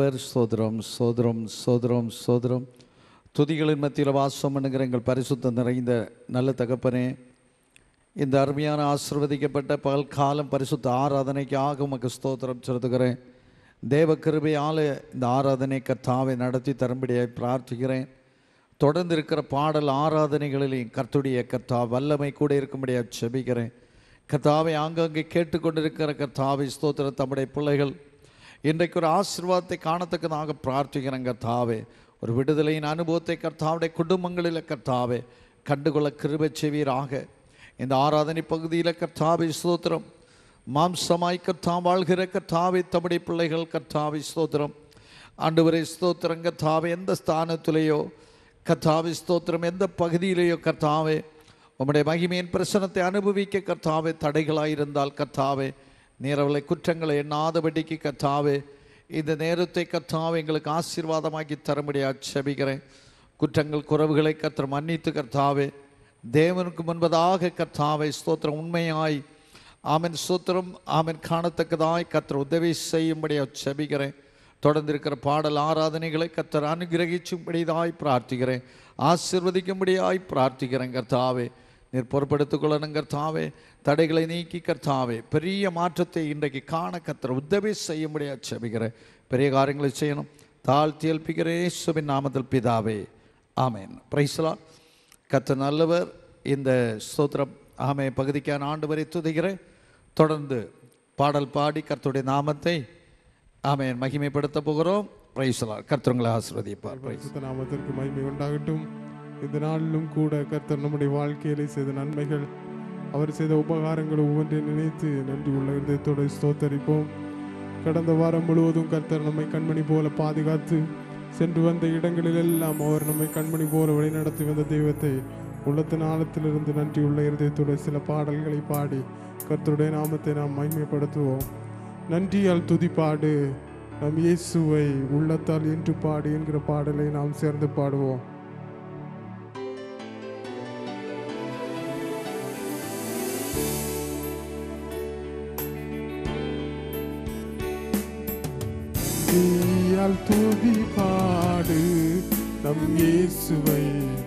நல்லவர். ஸ்தோத்திரம் ஸ்தோத்திரம் ஸ்தோத்திரம் ஸ்தோத்திரம். துதிகளின் மத்தியில் வாசம் பண்ணுகிற எங்கள் பரிசுத்தம் நிறைந்த நல்ல தகப்பனே, இந்த அருமையான ஆசீர்வதிக்கப்பட்ட பகல் காலம் பரிசுத்த ஆராதனைக்காக உமக்கு ஸ்தோத்திரம் செலுத்துகிறேன். தேவ கிருபையால் இந்த ஆராதனை கர்த்தாவை நடத்தி தரும்படியாய் பிரார்த்திக்கிறேன். தொடர்ந்து இருக்கிற பாடல் ஆராதனைகளிலையும் கர்த்தருடைய கர்த்தா வல்லமை கூட இருக்கும்படியாக செபிக்கிறேன். கர்த்தாவை ஆங்காங்கே கேட்டுக்கொண்டிருக்கிற கர்த்தாவை ஸ்தோத்திரம் தம்முடைய பிள்ளைகள் இன்றைக்கு ஒரு ஆசீர்வாதத்தை காணத்தக்கதாக பிரார்த்திக்கிறேன். கர்த்தாவே, ஒரு விடுதலையின் அனுபவத்தை கர்த்தாவுடைய குடும்பங்களில் கர்த்தாவே கண்டுகொள்ள கிருபை செய்வீராக. இந்த ஆராதனை பகுதியில் கர்த்தாவை ஸ்தோத்திரம் மாம்சமாய் கர்த்தா வாழ்கிற கர்த்தாவை தம்முடைய பிள்ளைகள் கர்த்தாவை ஸ்தோத்திரம் ஆண்டவரை ஸ்தோத்திரம் கர்த்தாவை எந்த ஸ்தானத்திலேயோ கர்த்தாவை ஸ்தோத்திரம் எந்த பகுதியிலேயோ கர்த்தாவே உம்முடைய மகிமையின் பிரசனத்தை அனுபவிக்க கர்த்தாவே தடைகளாயிருந்தால் கர்த்தாவே நேரவலை குற்றங்களை எண்ணாதபடிக்கு கர்த்தாவே இந்த நேரத்தை கர்த்தாவே எங்களுக்கு ஆசீர்வாதமாக்கி தரும்படியாக செபிக்கிறேன். குற்றங்கள் குறவுகளை கர்த்தர் மன்னித்து கர்த்தாவே தேவனுக்கு முன்பதாக கர்த்தாவை ஸ்தோத்திரம் உண்மையாய் ஆமென் ஸ்தோத்திரம் ஆமென் காணத்தக்கதாய் கர்த்தர் உதவி செய்யும்படியாக செபிக்கிறேன். தொடர்ந்து இருக்கிற பாடல் ஆராதனைகளை கர்த்தர் அனுகிரகிச்சும்படியாய் பிரார்த்திக்கிறேன். ஆசீர்வதிக்கும்படியாய் பிரார்த்திக்கிறேன். கர்த்தாவே நீர் பொறுப்படுத்திக் கொள்ளணும். கர்த்தாவே தடைகளை நீக்கி கர்த்தாவே பெரிய மாற்றத்தை இன்றைக்கு காண கர்த்தர் உதவி செய்யும்படியாக செபிக்கிறேன். பெரிய காரியங்களை செய்யணும் தாழ்த்தி ஏல்பிக்கிறேன் இயேசுவின் நாமத்தில் பிதாவே, ஆமென். Praise the Lord. கர்த்தர் நல்லவர். இந்த ஸ்தோத்திரம் ஆமே பகுதிக்கான ஆண்டவரை துதிக்கிறேன். தொடர்ந்து பாடல் பாடி கர்த்தருடைய நாமத்தை ஆமென் மகிமைப்படுத்த போகிறோம். Praise the Lord. கர்த்தர் உங்களை ஆசீர்வதிப்பார். பரிசுத்த நாமத்திற்கு மகிமை உண்டாகட்டும். இந்த நாளிலும் கூட கர்த்தர் நம்முடைய வாழ்க்கையிலே செய்த நன்மைகள், அவர் செய்த உபகாரங்களை ஒவ்வொன்றை நினைத்து நன்றி உள்ள இதயத்தோடு ஸ்தோத்தரிப்போம். கடந்த வாரம் முழுவதும் கர்த்தர் நம்மை கண்மணி போல பாதுகாத்து சென்று வந்த இடங்களில் எல்லாம் அவர் நம்மை கண்மணி போல வழிநடத்தி வந்த தெய்வத்தை உள்ளத்தின் ஆழத்திலிருந்து நன்றி உள்ள இதயத்தோடு சில பாடல்களை பாடி கர்த்தருடைய நாமத்தை நாம் மகிமைப்படுத்துவோம். நன்றியால் துதிப்பாடு நம் இயேசுவை உள்ளத்தால் என்று பாடு என்கிற பாடலை நாம் சேர்ந்து பாடுவோம். நன்றியால் துதிப்பாடு நம் இயேசுவை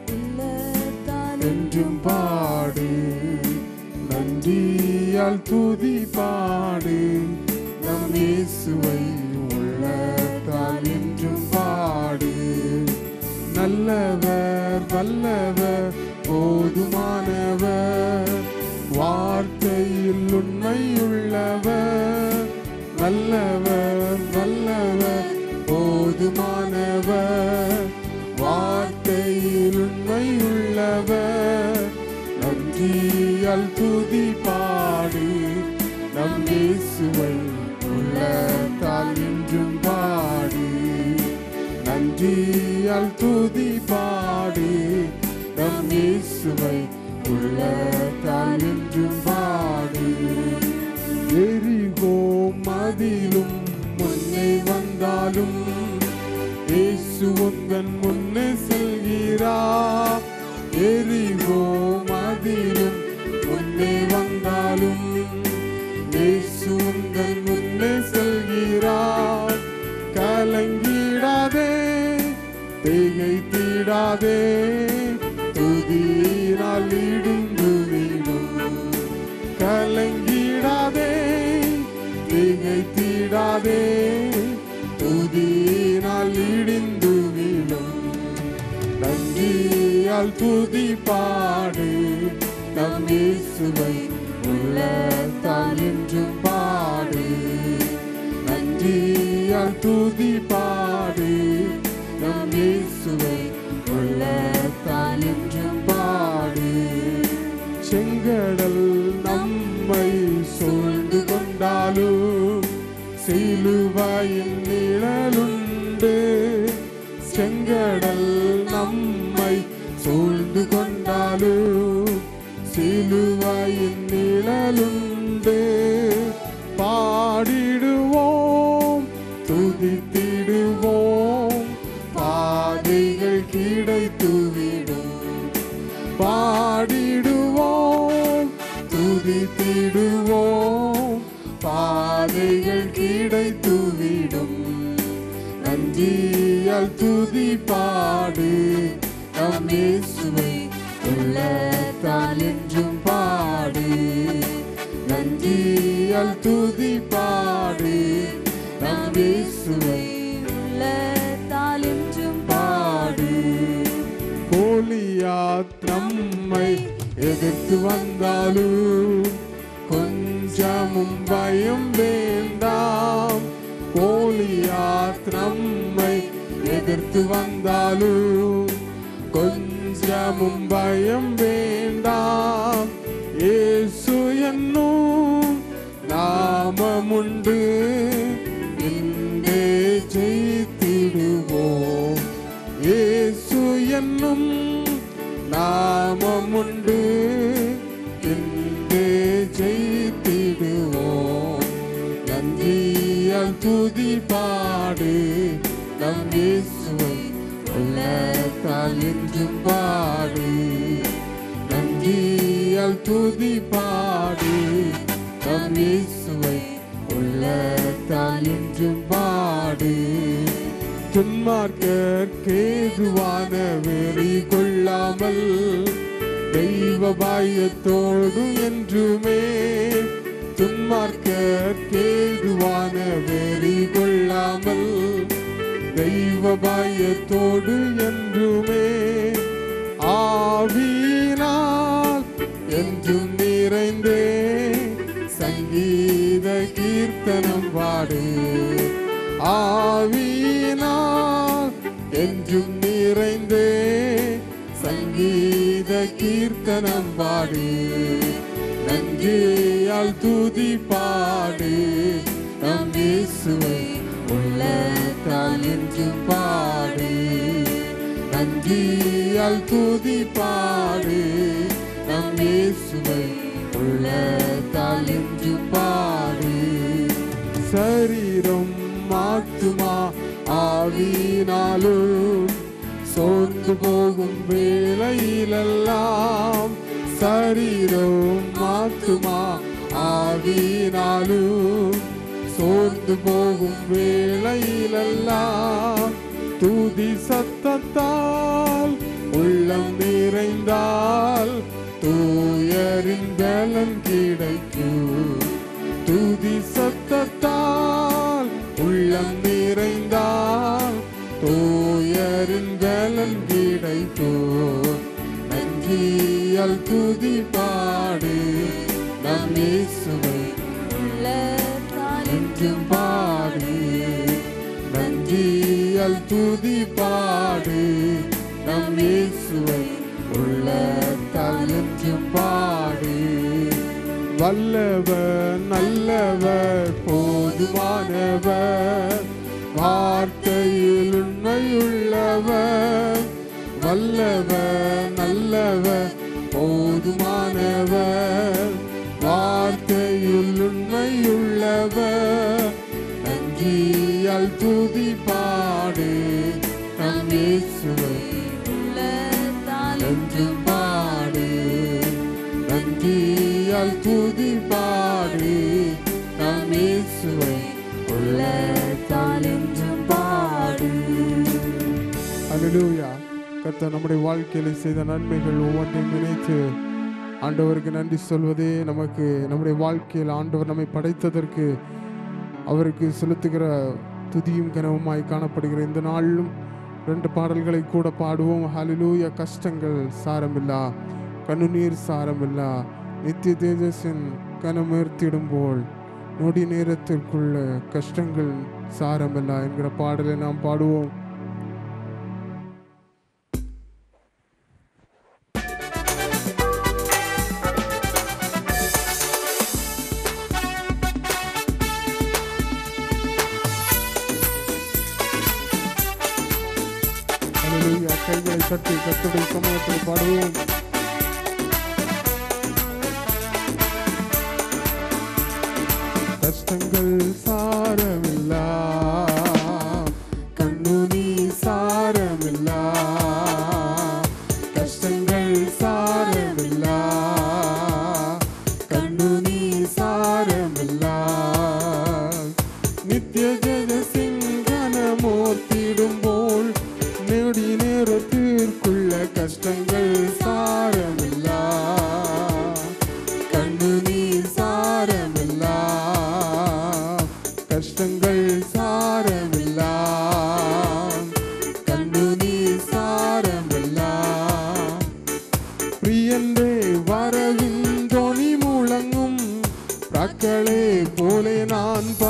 என்றும் பாடு. நன்றியால் துதிப்பாடு நம் இயேசுவை உள்ளத்தால் என்றும் பாடு. நல்லவர் வல்லவர் போதுமானவர், வார்த்தையில் உண்மையுள்ளவர். நல்லவர் வல்லவர் போதுமானவர், வார்த்தையில் உண்மையுள்ளவர். நன்றியால் துதிப்பாடு நம் இயேசுவை உள்ளத்தால் என்றும் பாடு. நன்றியால் துதிப்பாடு நம் இயேசுவை உள்ளத்தால் என்றும் பாடு. எரிகோ மதிலும் முன்னே வந்தாலும் இயேசு உந்தன் முன்னே செல்கிறார். எரிகோ மதிலும் முன்னே வந்தாலும் இயேசு உந்தன் முன்னே செல்கிறார். கலங்கிடாதே திகைத்திடாதே, துதியினால் இடிந்து விடும். கலங்கிடாதே திகைத்திடாதே, துதியினால் இடிந்து விடும். நன்றியால் துதிப்பாடு நம் இயேசுவை உள்ளத்தால் என்றும் பாடு. நன்றியால் துதிப்பாடு நம் இயேசுவை உள்ளத்தால் என்றும் பாடு. செங்கடல் நம்மை சூழ்ந்து கொண்டாலும் சிலுவையின் நிழலுண்டு. செங்கடல் நம்மை சூழ்ந்து கொண்டாலும் சிலுவையின் நிழலுண்டு. பாடிடுவோம் துதித்திடுவோம், பாதைகள் கிடைத்துவிடும். பாடிடுவோம் துதித்திடுவோம், பாதைகள் கிடைத்துவிடும். நன்றியால் துதி பாடு நம் இயேசுவை உள்ளத்தால் என்றும் பாடு. நன்றியால் துதி பாடு நம் இயேசுவை உள்ளத்தால் என்றும் பாடு. கோலியாத் நம்மை எதிர்த்து வந்தாலும் கொஞ்சமும் பயம் வேண்டாம். கோலியாத் நம்மை எதிர்த்து வந்தாலும் கொஞ்சமும் பயம் வேண்டாம். இயேசு என்னும் நாமமுண்டு, இன்றே ஜெயித்திடுவோம். இயேசு என்னும் நாமமுண்டு, இன்றே ஜெயித்திடுவோம். நன்றியால் துதி பாடு நம் இயேசுவை உள்ளத்தால் என்றும் பாடு. நன்றியால் துதி பாடு நம் இயேசுவை உள்ளத்தால் என்றும் பாடு. துன்மார்க்கேதுவான வெறி கொள்ளாமல் தெய்வ பயத்தோடு என்றுமே. துன்மார்க்கேதுவான வெறி கொள்ளாமல் தெய்வ பயத்தோடு என்றுமே. ஆவியினால் என்றும் நிறைந்தே சங்கீத கீர்த்தனம் பாடு. ஆவியினால் என்றும் நிறைந்தே சங்கீத கீர்த்தனம் பாடு. நன்றியால் துதி பாடு நம் இயேசுவை உள்ளத்தால் என்றும் பாடு. நன்றியால் துதி பாடு நம் இயேசுவை உள்ளத்தால் என்றும் பாடு. சரீரம் ஆத்துமா ஆவியினாலும் சோர்ந்து போகும் வேளையிலெல்லாம். சரீரம் ஆத்துமா ஆவியினாலும் சோர்ந்து போகும் வேளையிலெல்லாம். துதி சத்தத்தால் உள்ளம் நிறைந்தால் தூயரின் பலன் கிடைக்கும். துதி சத்தத்தால் உள்ளம் நிறைந்தால் தூயரின் பலன் கிடைக்கும். நன்றியால் துதி பாடு நம் இயேசுவை உள்ளத்தால் என்றும் பாடு. நன்றியால் துதி பாடு நம் இயேசுவை உள்ளத்தால் என்றும் பாடு. வல்லவர் நல்லவர் போதுமானவர், வார்த்தையில் உண்மையுள்ளவர். வல்லவர் நல்லவர் போதுமானவர், வார்த்தையில் உண்மையுள்ளவர். நன்றியால் துதி பாடு நம் இயேசுவை உள்ளத்தால் என்றும் பாடு. நன்றியால் துதி பாடு நம் இயேசுவை உள்ளத்தால் என்றும் பாடு. அல்லேலூயா. கர்த்தர் நம்முடைய வாழ்க்கையில செய்த நன்மைகள் ஒவ்வொன்றையும் நினைத்து ஆண்டவருக்கு நன்றி சொல்வதே நமக்கு நம்முடைய வாழ்க்கையில் ஆண்டவர் நம்மை படைத்ததற்கு அவருக்கு செலுத்துகிற துதியும் கனவுமாய் காணப்படுகிற இந்த நாளிலும் 2 பாடல்களை கூட பாடுவோம். ஹல்லேலூயா. கஷ்டங்கள் சாரமில்லா, கண்ணுநீர் சாரமில்லா, நித்திய தேஜஸின் கனமுயர்த்திடும் போல் நொடி நேரத்திற்குள்ள கஷ்டங்கள் சாரமில்லா என்கிற பாடலை நாம் பாடுவோம். கைகளை தட்டி கர்த்தருடைய சமூகத்தில் பாடுவோம். கஷ்டங்கள் சாரமில்லா, கண்ணுநீர் சாரமில்லா. கஷ்டங்கள் சாரமில்லா, கண்ணுநீர் சாரமில்லா. நித்திய ஜெகசிங்கனமூர்த்தி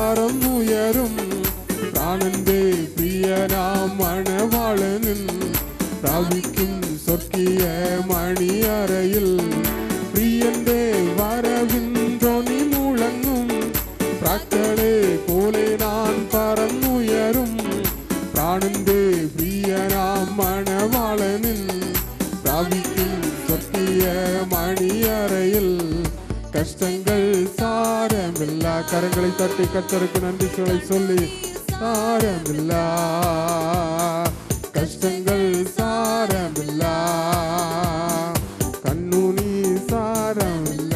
പറന്നുയരും പ്രാണന്റെ പ്രിയനാം മണവാളനിൽ പ്രാപിക്കും സ്വർഗീയ മണിയറയിൽ പ്രിയന്റെ വരവിൻ ധ്വനി മുഴങ്ങും പ്രാക്കളെ പോലെ ഞാൻ പറന്നുയരും പ്രാണന്റെ പ്രിയനാം മണവാളനിൽ പ്രാപിക്കും സ്വർഗീയ മണിയറയിൽ കഷ്ടങ്ങൾ സാരമില്ല. കരങ്ങളെ തട്ടി കർത്തருக்கு നന്ദിகளை சொல்லி സാരമില്ല, കഷ്ടങ്ങൾ സാരമില്ല, കണ്ണുനീർ സാരമില്ല.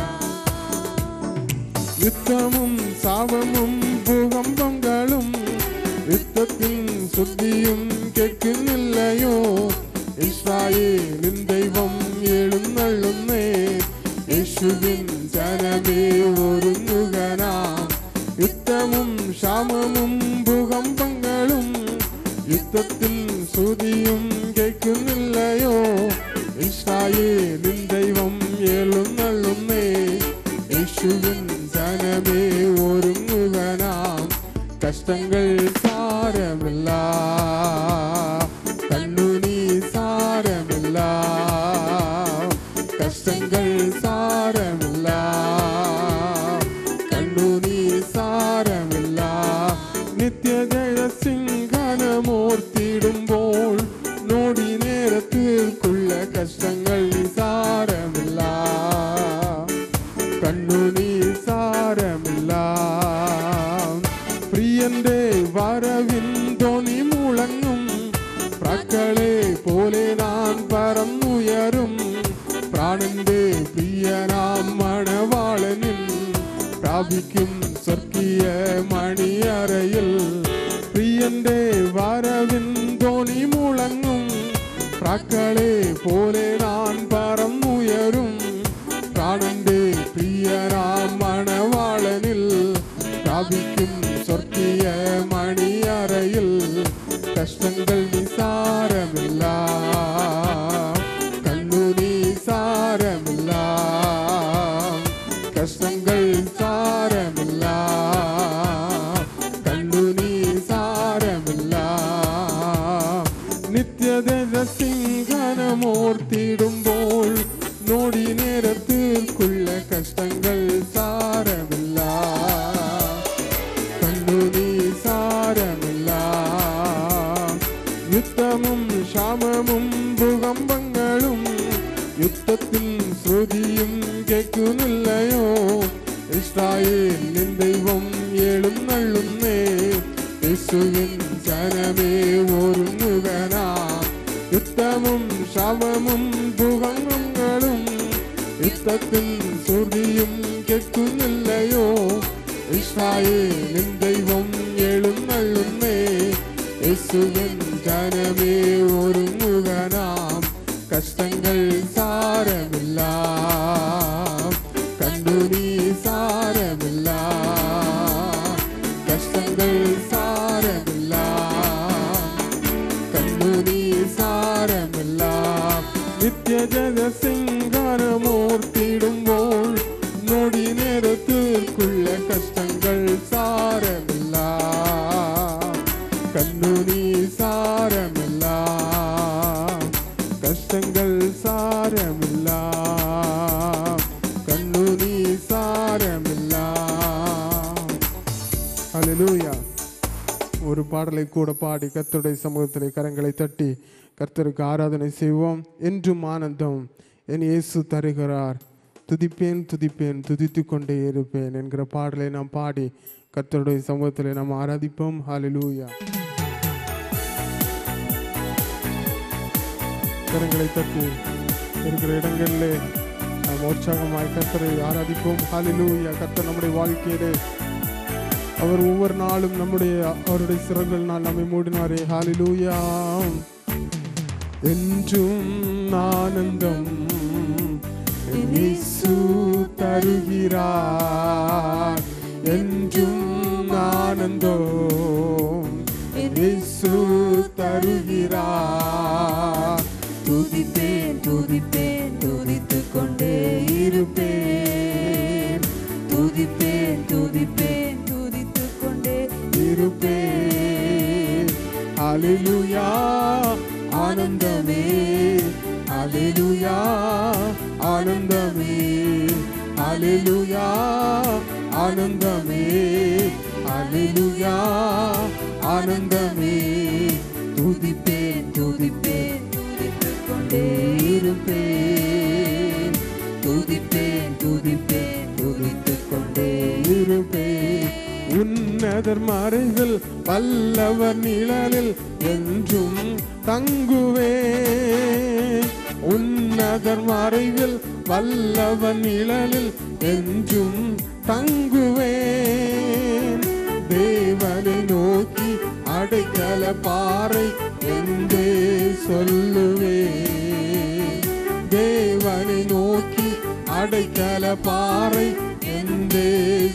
യുദ്ധമും സാവമും ഭൂകമ്പങ്ങളും യുദ്ധത്തിൻ ശുദ്ധിയും കേൾക്കുന്നില്ലയോ? ഇസ്രായേലിൻ ദൈവം എഴുന്നള്ളുന്നേ, യേശുവിൻ ജനമേ ഒരുങ്ങുക നാം. യുദ്ധമും ക്ഷാമവും ഭൂകമ്പങ്ങളും യുദ്ധത്തിൽ ശ്രുതിയും കേൾക്കുന്നില്ലയോ? ഇസ്രായേലിൻ ദൈവം എഴുന്നള്ളുന്നേ, യേശുവിൻ ജനമേ ഒരുങ്ങുക നാം. കഷ്ടങ്ങൾ സാരമില്ല, കണ്ണുനീർ സാരമില്ല, കഷ്ടങ്ങൾ സാരമില്ല, കണ്ണുനീർ സാരമില്ല. നിത്യജയ സിംഹനമോർത്തിടുമ്പോൾ നോടി നേരത്തിൽക്കുള്ള കഷ്ടങ്ങൾ സാരമില്ല, കണ്ണുനീർ സാരമില്ല. പ്രിയന്റെ വരവിൻ ധ്വനി മുഴങ്ങും പ്രാക്കളെ പോലെ ഞാൻ പറന്നുയരും പ്രാണന്റെ പ്രിയനാം മണവാളനിൽ പ്രാപിക്കും സ്വർഗീയ മണിയറയിൽ പ്രിയന്റെ വരവിൻ ധ്വനി മുഴങ്ങും പ്രാക്കളെ പോലെ ഞാൻ പറന്നുയരും പ്രാണന്റെ പ്രിയനാം മണവാളനിൽ പ്രാപിക്കും സ്വർഗീയ മണിയറയിൽ കഷ്ടങ്ങൾ നിസാരമില്ല, കണ്ണുനീർ സാരമില്ല, കഷ്ടങ്ങൾ സാരമില്ല, കണ്ണുനീർ സാരമില്ല. നിത്യജയ സിംഹനമോർത്തിടുമ്പോൾ നോടി നേരത്തിൽക്കുള്ള കഷ്ടങ്ങൾ സാരമില്ല, കണ്ണുനീർ സാരമില്ല. യുദ്ധമും ക്ഷാമവും ഭൂകമ്പങ്ങളും യുദ്ധത്തിൽ ശ്രുതിയും കേൾക്കുന്നില്ലയോ? ഇസ്രായേലിൻ ദൈവം എഴുന്നള്ളുന്നേ, യേശുവിൻ ജനമേ ഒരുങ്ങുക നാം. യുദ്ധമും ക്ഷാമവും ഭൂകമ്പങ്ങളും യുദ്ധത്തിൽ ശ്രുതിയും കേൾക്കുന്നില്ലയോ? ഇസ്രായേലിൻ ദൈവം എഴുന്നള്ളുന്നേ, യേശുവിൻ ജനമേ ഒരുങ്ങുക നാം. കഷ്ടങ്ങൾ സാരമില്ല, കണ്ണുനീർ സാരമില്ല, കഷ്ടങ്ങൾ സാരമില്ല, കണ്ണുനീർ സാരമില്ല. നിത്യജയ സിംഹനമോർത്തിടുമ്പോൾ നോടി നേരത്തിൽക്കുള്ള കഷ്ടങ്ങൾ സാരമില്ല, കണ്ണുനീർ സാരമില്ല, കഷ്ടങ്ങൾ സാരമില്ല, കണ്ണുനീർ സാരമില്ല. ഹല്ലേലൂയ. ஒரு பாடலை கூட பாடி கர்த்தருடைய சமூகத்திலே கரங்களை தட்டி கர்த்தருக்கு ஆராதனை செய்வோம். என்றும் ஆனந்தம் என் இயேசு தருகிறார், துதிப்பேன் துதிப்பேன் துதித்து கொண்டே இருப்பேன் என்கிற பாடலை நாம் பாடி கர்த்தருடைய சமூகத்திலே நாம் ஆராதிப்போம். ஹல்லேலூயா. கரங்களை தட்டி இருக்கிற இடங்களிலே நாம் உற்சாகமாய் கர்த்தரை ஆராதிப்போம். ஹல்லேலூயா. கர்த்தர் நம்முடைய வாழ்க்கையிலே அவர் ஒவ்வொரு நாளும் அவருடைய சிறகுகள் நாள் நம்மை மூடினாரே. ஹல்லேலூயா. என்றும் ஆனந்தம் இயேசு தருகிறார், என்றும் ஆனந்தம் இயேசு தருகிறார். துதிப்பேன் துதிப்பேன் துதித்து கொண்டே இருப்பேன், துதிப்பேன் துதிப்பேன் துதித்து கொண்டே ஹalleluya ஆனந்தமே ஹalleluya ஆனந்தமே ஹalleluya ஆனந்தமே ஹalleluya ஆனந்தமே துதிப்பேன் துதிப்பேன் துதித்துக் கொண்டே இருப்பேன் துதிப்பேன் துதிப்பேன் துதித்துக் கொண்டே இருப்பேன் உன்னதர் மறைவில் வல்லவர் நிழலில் என்றும் தங்குவேன் உன்னதர் மறைவில் வல்லவர் நிழலில் என்றும் தங்குவேன் தேவனை நோக்கி அடைக்கல பாறை என்றே சொல்லுவேன் தேவனை நோக்கி அடைக்கல பாறை என்றே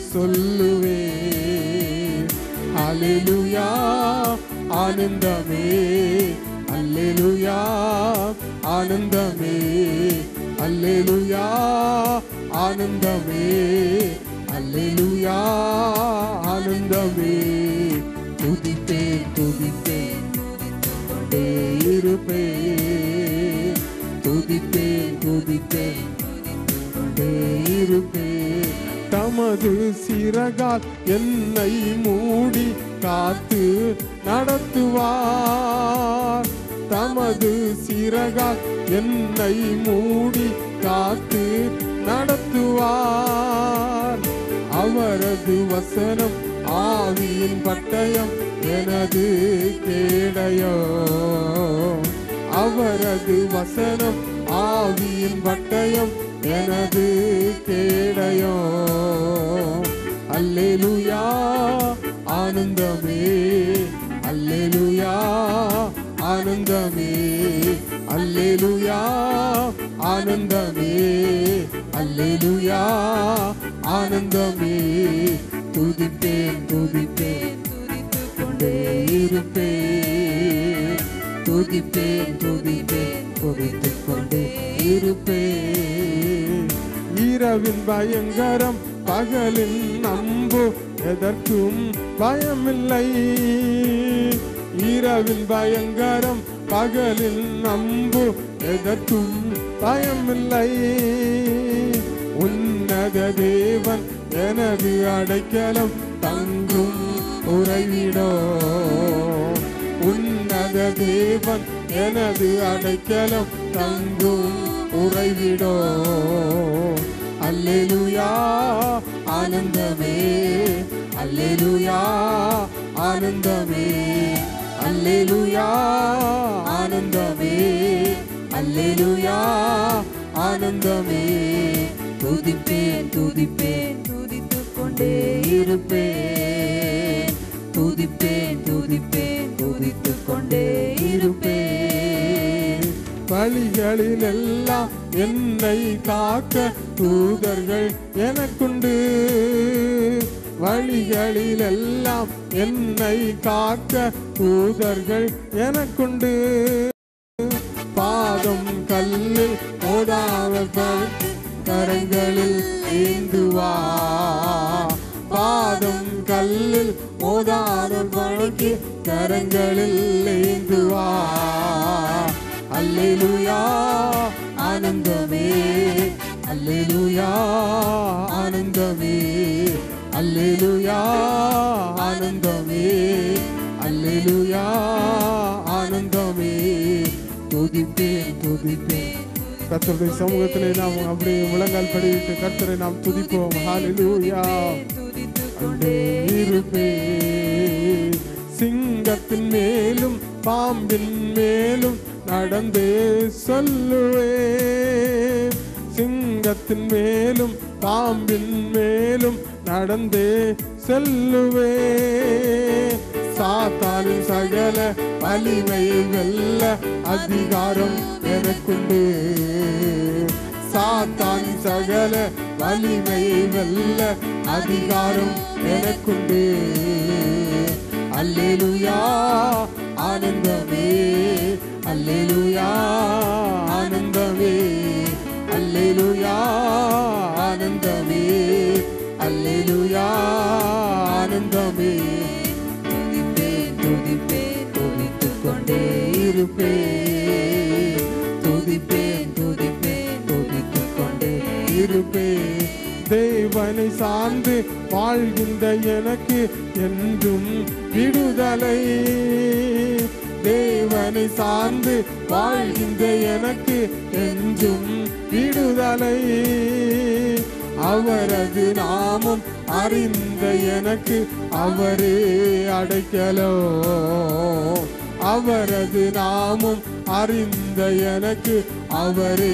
சொல்லுவேன் ஹalleluya ஆனந்தமே ஹalleluya ஆனந்தமே ஹalleluya ஆனந்தமே ஹalleluya ஆனந்தமே துதிப்பேன் துதிப்பேன் துதித்துக் கொண்டே இருப்பேன் துதிப்பேன் துதிப்பேன் துதித்துக் கொண்டே இருப்பேன் தமது சிறகால் என்னை மூடி காத்து நடத்துவார் தமது சிறகால் என்னை மூடி காத்து நடத்துவார் அவரது வசனம் ஆவியின் பட்டயம் எனது கேடயோ அவரது வசனம் ஆவியின் பட்டயம் எனது கேடயோ அல்லேலூயா ஆனந்தமே அல்லேலூயா ஆனந்தமே அல்லேலூயா ஆனந்தமே அல்லேலூயா ஆனந்தமே துதிப்பேன் துதிப்பேன் துதித்துக் கொண்டே இருப்பேன் துதிப்பேன் துதிப்பேன் துதித்துக் கொண்டே இருப்பேன் இரவின் பயங்கரம் பகலின் அம்பு எதற்கும் பயமில்லை இரவின் பயங்கரம் பகலின் அம்பு எதற்கும் பயமில்லை உன்னத தேவன் எனது அடைக்கலம் தங்கும் உறைவிடோ உன்னத தேவன் எனது அடைக்கலம் தங்கும் உறைவிடோ அல்லேலூயா ஆனந்தமே அல்லேலூயா ஆனந்தமே அல்லேலூயா ஆனந்தமே அல்லேலூயா ஆனந்தமே துதிப்பேன் துதிப்பேன் துதித்துக் கொண்டே இருப்பேன் துதிப்பேன் துதிப்பேன் துதித்துக் கொண்டே இருப்பேன் வழிகளில் எல்லாம் என்னை காக்க தூதர்கள் எனக்குண்டு வழிகளில் எல்லாம் என்னை காக்க தூதர்கள் எனக்குண்டு பாதம் கல்லில் போதாமல் கரங்களில் ஏந்துவா பாதம் கல்லில் மோதாத பழக்கி கரங்களில் ஏந்துவா அல்லேலூயா ஆனந்தமே அல்லேலூயா ஆனந்தமே அல்லேலூயா ஆனந்தமே அல்லேலூயா ஆனந்தமே துதிப்பேன் துதிப்பேன் கர்த்தருடைய சமூகத்திலே நாம் அப்படியே முழங்கால் படிவிட்டு கர்த்தரை நாம் துதிப்போம் ஹalleluya துதித்துக் கொண்டே இருப்பேன் சிங்கத்தின் மேலும் பாம்பின் மேலும் நடந்தே சொல்லுவேன் சிங்கத்தின் மேலும் பாம்பின் மேலும் நடந்தே செல்லுவேன் சாத்தானின் சகல வலிமை வெல்ல அதிகாரம் எனக்குண்டு சாத்தானின் சகல வலிமை வெல்ல அதிகாரம் எனக்குண்டு அல்லேலூயா ஆனந்தமே அல்லேலூயா ஆனந்தமே அல்லேலூயா ஆனந்தமே அல்லேலூயா ஆனந்தமே துதிப்பேன் துதிப்பேன் துதித்துக் இருப்பேன் துதிப்பேன் துதிப்பேன் துதித்துக் கொண்டே இருப்பேன். தேவனை சார்ந்து வாழ்கின்ற எனக்கு என்றும் விடுதலை. தேவனை சார்ந்து வாழ்கின்ற எனக்கு என்றும் விடுதலை. அவரது நாமம் அறிந்த எனக்கு அவரே அடைக்கலம். அவரது நாமம் அறிந்த எனக்கு அவரே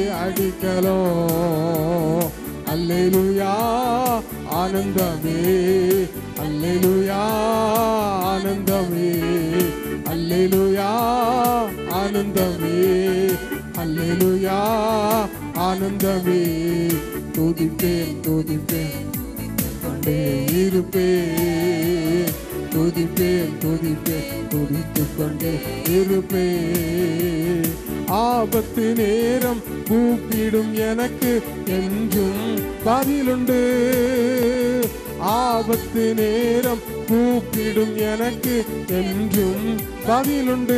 அடைக்கலம். அல்லேலூயா ஆனந்தமே, அல்லேலூயா ஆனந்தமே, அல்லேலூயா ஆனந்தமே, அல்லேலூயா ஆனந்தமே. துதிப்பேன் துதிப்பேன் கொண்டே இருப்பேன். துதிப்பேன் துதிப்பேன் துதித்துக் கொண்டே இருப்பேன். ஆபத்து நேரம் கூப்பிடும் எனக்கு என்றும் பதிலுண்டு. ஆபத்து நேரம் கூப்பிடும் எனக்கு என்றும் பதிலுண்டு.